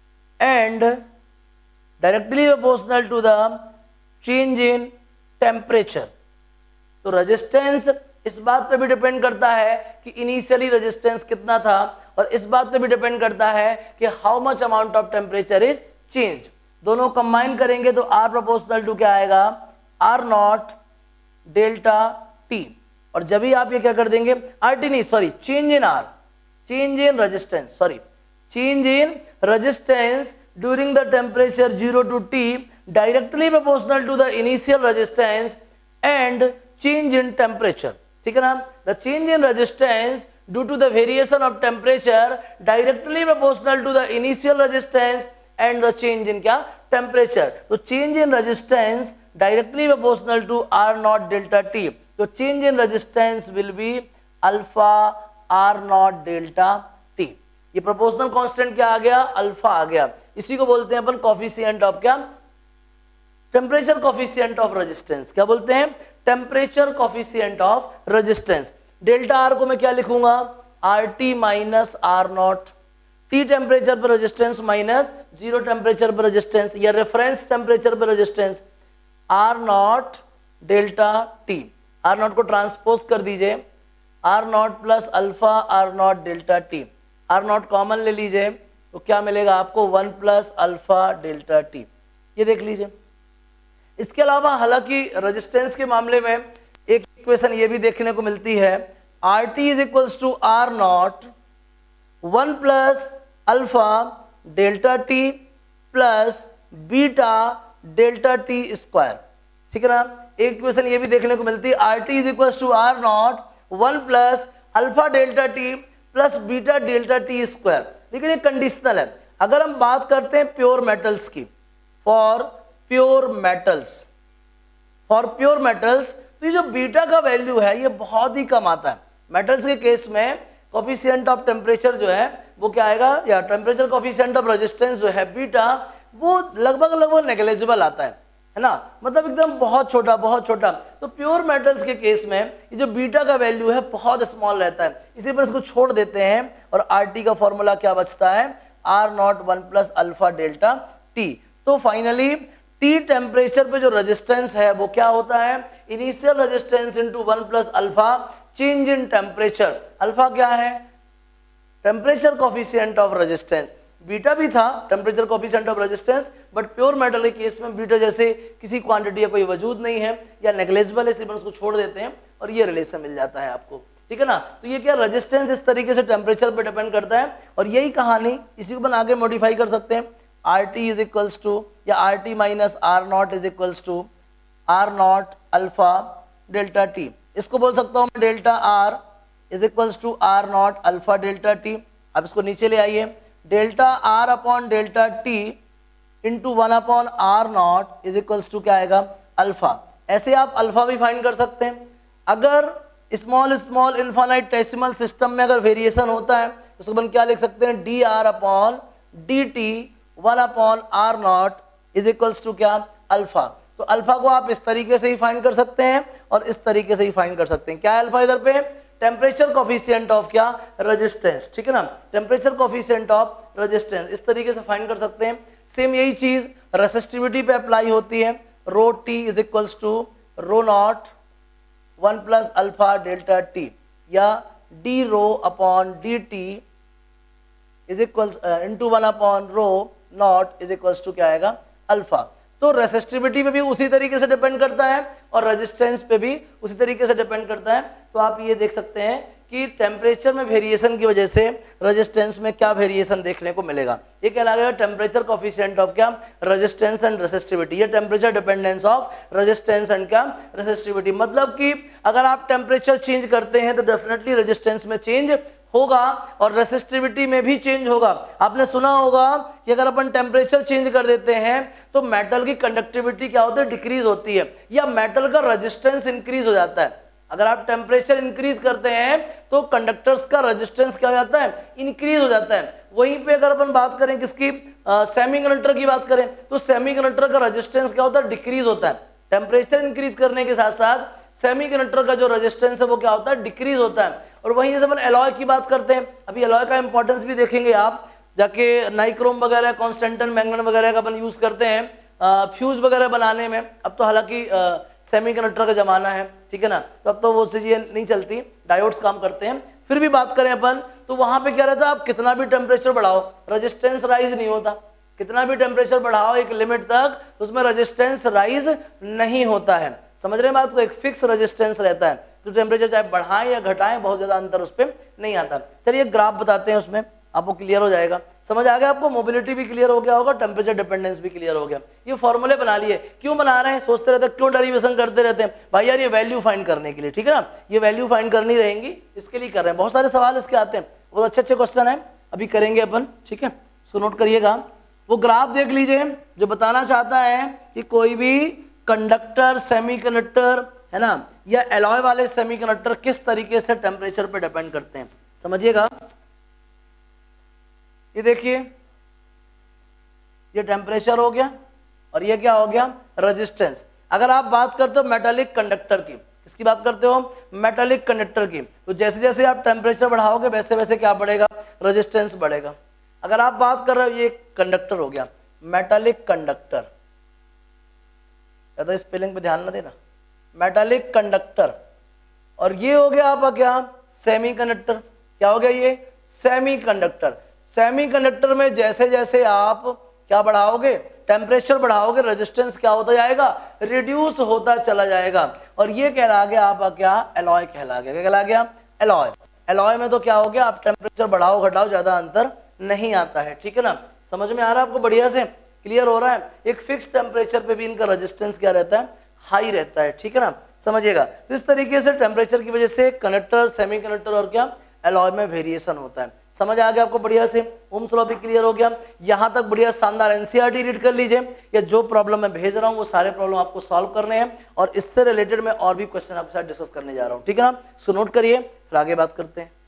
and directly proportional to the change in temperature। तो रेजिस्टेंस इस बात पे भी डिपेंड करता है कि इनिशियली रेजिस्टेंस कितना था, और इस बात पे भी डिपेंड करता है कि how much amount of temperature is changed. दोनों कंबाइन करेंगे तो R प्रोपोर्शनल टू क्या आएगा, R नॉट डेल्टा T। और जब भी आप ये क्या कर देंगे, RT नहीं, sorry change in R, change in resistance, sorry, change in resistance during the temperature 0 to T directly proportional to the initial resistance and change in temperature, ठीक है ना। The change in resistance due to the variation of temperature directly proportional to the initial resistance and the change in क्या, temperature। तो change in resistance directly proportional to R naught delta T, तो change in resistance will be alpha R not delta T। ये प्रोपोर्शनल कांस्टेंट क्या आ गया, अल्फा आ गया। इसी को बोलते हैं अपन कॉफिशिएंट ऑफ क्या, टेम्परेचर कॉफिशिएंट ऑफ रेजिस्टेंस। क्या बोलते हैं, temperature coefficient of resistance. Delta R को मैं क्या लिखूंगा, RT minus R not, T temperature पर रेजिस्टेंस माइनस 0 टेम्परेचर पर रेजिस्टेंस या रेफरेंस टेम्परेचर पर resistance, R not delta T। R not को ट्रांसपोज कर दीजिए, R not plus alpha R not delta T। R not common ले लीजिए तो क्या मिलेगा आपको, 1 प्लस अल्फा डेल्टा T। ये देख लीजिए। इसके अलावा हालांकि रेजिस्टेंस के मामले में एक इक्वेशन ये भी देखने को मिलती है, RT is equals to R not 1 plus alpha delta T plus beta delta T square, ठीक है ना। एक इक्वेशन ये भी देखने को मिलती है, RT is equals to R not 1 plus alpha delta T plus beta delta T square. लेकिन ये कंडीशनल है। अगर हम बात करते हैं प्योर मेटल्स की, फॉर प्योर मेटल्स, तो ये जो बीटा का वैल्यू है ये बहुत ही कम आता है। मेटल्स के केस में कोफिशिएंट ऑफ टेम्परेचर जो है वो क्या आएगा, या टेम्परेचर कोफिशिएंट ऑफ रेजिस्टेंस जो है बीटा, वो लगभग नेग्लिजिबल आता है ना, मतलब एकदम बहुत छोटा। तो प्योर मेटल्स के केस में ये जो बीटा का वैल्यू है बहुत स्मॉल रहता है, इसी पर इसको छोड़ देते हैं और RT का फॉर्मूला क्या बचता है, R not 1 plus alpha delta T। तो फाइनली T टेम्परेचर पे जो रेजिस्टेंस है वो क्या होता है, initial resistance into 1 plus alpha change in temperature. Alpha क्या है? Temperature coefficient of resistance. Beta भी था temperature coefficient of resistance, but pure metal के केस में बीटा जैसे किसी क्वांटिटी या कोई वजूद नहीं है या नेग्लेजिबल है, इसलिए उसको छोड़ देते हैं और ये रिलेशन मिल जाता है आपको, ठीक है ना। तो ये क्या, रेजिस्टेंस इस तरीके से टेम्परेचर पे डिपेंड करता है और यही कहानी, इसी को अपन आगे मॉडिफाई कर सकते हैं। R T is equals to या R T minus R not is equals to R not alpha delta T. इसको बोल सकता हूँ मैं delta R is equals to R not alpha delta T. अब इसको नीचे ले आइए, delta R upon delta T into 1 upon R not is equals to क्या आएगा, अल्फा। ऐसे आप अल्फा भी फाइंड कर सकते हैं। अगर स्मॉल स्मॉल इन्फाइनेटेसिमल सिस्टम में अगर वेरिएशन होता है तो उसको अपन क्या लिख सकते हैं, D R upon D T 1 upon R not is equals to क्या, अल्फा। तो अल्फा को आप इस तरीके से ही फाइंड कर सकते हैं और इस तरीके से ही फाइंड कर सकते हैं। क्या है अल्फा इधर पे, टेम्परेचर कोफिशिएंट ऑफ क्या, रेजिस्टेंस, ठीक है ना, टेम्परेचर कोफिशिएंट ऑफ रेजिस्टेंस, इस तरीके से फाइंड कर सकते हैं। सेम यही चीज रेसिस्टिविटी पे अप्लाई होती है, rho T is equals to rho not 1 plus alpha delta T या D rho upon D T is equals into 1 upon rho not is equals to क्या आएगा, अल्फा। तो रेसिस्टिविटी पे भी उसी तरीके से डिपेंड करता है और रेजिस्टेंस पे भी उसी तरीके से डिपेंड करता है। तो आप ये देख सकते हैं कि टेम्परेचर में वेरिएशन की वजह से रेजिस्टेंस में क्या वेरिएशन देखने को मिलेगा। ये कहलाएगा टेम्परेचर कोफिशिएंट ऑफ क्या, रेजिस्टेंस एंड रेसिस्टिविटी। ये temperature dependence of resistance and क्या, रेसिस्टिविटी। मतलब कि अगर आप टेम्परेचर चेंज करते हैं तो डेफिनेटली रेजिस्टेंस में चेंज होगा और रेसिस्टिविटी में भी चेंज होगा। आपने सुना होगा कि अगर अपन टेम्परेचर चेंज कर देते हैं तो मेटल की कंडक्टिविटी क्या होती है, डिक्रीज होती है, या मेटल का रेजिस्टेंस इंक्रीज हो जाता है। अगर आप टेम्परेचर इंक्रीज करते हैं तो कंडक्टर्स का रेजिस्टेंस क्या हो जाता है, इंक्रीज हो जाता है। वहीं पे अगर अपन बात करें किसकी, सेमीकंडक्टर की बात करें तो सेमीकंडक्टर का रेजिस्टेंस क्या होता है, डिक्रीज होता है। टेम्परेचर इंक्रीज करने के साथ साथ सेमीकंडक्टर का जो रेजिस्टेंस है वो क्या होता है, डिक्रीज होता है। और वहीं जैसे अपन एलॉय की बात करते हैं, अभी एलॉय का इंपॉर्टेंस भी देखेंगे आप, जाके नाइक्रोम वगैरह, कॉन्स्टेंटन मैग्नेट वगैरह का अपन यूज करते हैं फ्यूज वगैरह बनाने में। अब तो हालांकि सेमीकंडक्टर का जमाना है, ठीक है ना, तो अब तो वो चीजें नहीं चलती, डायोड्स काम करते हैं। फिर भी बात करें अपन तो वहां पे क्या रहता है, आप कितना भी टेम्परेचर बढ़ाओ रेजिस्टेंस राइज नहीं होता। कितना भी टेम्परेचर बढ़ाओ एक लिमिट तक उसमें रेजिस्टेंस राइज नहीं होता है। समझ रहे हैं बात को, एक फिक्स रेजिस्टेंस रहता है। तो टेम्परेचर चाहे बढ़ाएं या घटाएं बहुत ज्यादा अंतर उस पर नहीं आता। चलिए ग्राफ बताते हैं, उसमें आपको क्लियर हो जाएगा। समझ आ गया आपको, मोबिलिटी भी क्लियर हो गया होगा, टेम्परेचर डिपेंडेंस भी क्लियर हो गया। ये फॉर्मूले बना लिए, क्यों बना रहे हैं, सोचते रहते हैं क्यों डेरिवेशन करते रहते हैं भाई यार, ये वैल्यू फाइंड करने के लिए, ठीक है ना, ये वैल्यू फाइंड करनी रहेंगी इसके लिए कर रहे हैं। बहुत सारे सवाल इसके आते हैं, बहुत अच्छे अच्छे क्वेश्चन है, अभी करेंगे अपन, ठीक है। सो नोट करिएगा, वो ग्राफ देख लीजिए जो बताना चाहता है कि कोई भी कंडक्टर, सेमीकंडक्टर है ना, या एलॉय वाले सेमीकंडक्टर किस तरीके से टेम्परेचर पे डिपेंड करते हैं, समझिएगा। ये देखिए, ये टेम्परेचर हो गया और ये क्या हो गया, रेजिस्टेंस। अगर आप बात करते हो मेटालिक कंडक्टर की, किसकी बात करते हो, मेटालिक कंडक्टर की, तो जैसे जैसे आप टेम्परेचर बढ़ाओगे वैसे वैसे क्या बढ़ेगा, रेजिस्टेंस बढ़ेगा। अगर आप बात कर रहे हो, ये कंडक्टर हो गया मेटालिक कंडक्टर, ज्यादा स्पेलिंग पे ध्यान ना देना, मेटालिक कंडक्टर। और ये हो गया आपका क्या, सेमीकंडक्टर। क्या हो गया ये, सेमीकंडक्टर। सेमीकंडक्टर में जैसे जैसे आप क्या बढ़ाओगे, टेम्परेचर बढ़ाओगे, रेजिस्टेंस क्या होता जाएगा, रिड्यूस होता चला जाएगा। और ये कहला गया आपका क्या, एलॉय कहला गया। क्या कहला गया, एलॉय। एलॉय में तो क्या हो गया, आप टेम्परेचर बढ़ाओ घटाओ ज्यादा अंतर नहीं आता है, ठीक है ना। समझ में आ रहा है आपको, बढ़िया से क्लियर हो रहा है। एक फिक्स टेम्परेचर पे भी इनका रेजिस्टेंस क्या रहता है, हाई रहता है, ठीक है ना, समझिएगा। तो इस तरीके से टेम्परेचर की वजह से कंडक्टर, सेमीकंडक्टर और क्या एलॉय में वेरिएशन होता है। समझ आ गया आपको बढ़िया से, ओम्स लॉ भी क्लियर हो गया। यहां तक बढ़िया शानदार एनसीईआरटी रीड कर लीजिए, या जो प्रॉब्लम मैं भेज रहा हूं वो सारे प्रॉब्लम आपको सॉल्व करने हैं और इससे रिलेटेड मैं और भी क्वेश्चन आपके साथ डिस्कस करने जा रहा हूं, ठीक है ना। सो नोट करिए, फिर आगे बात करते हैं।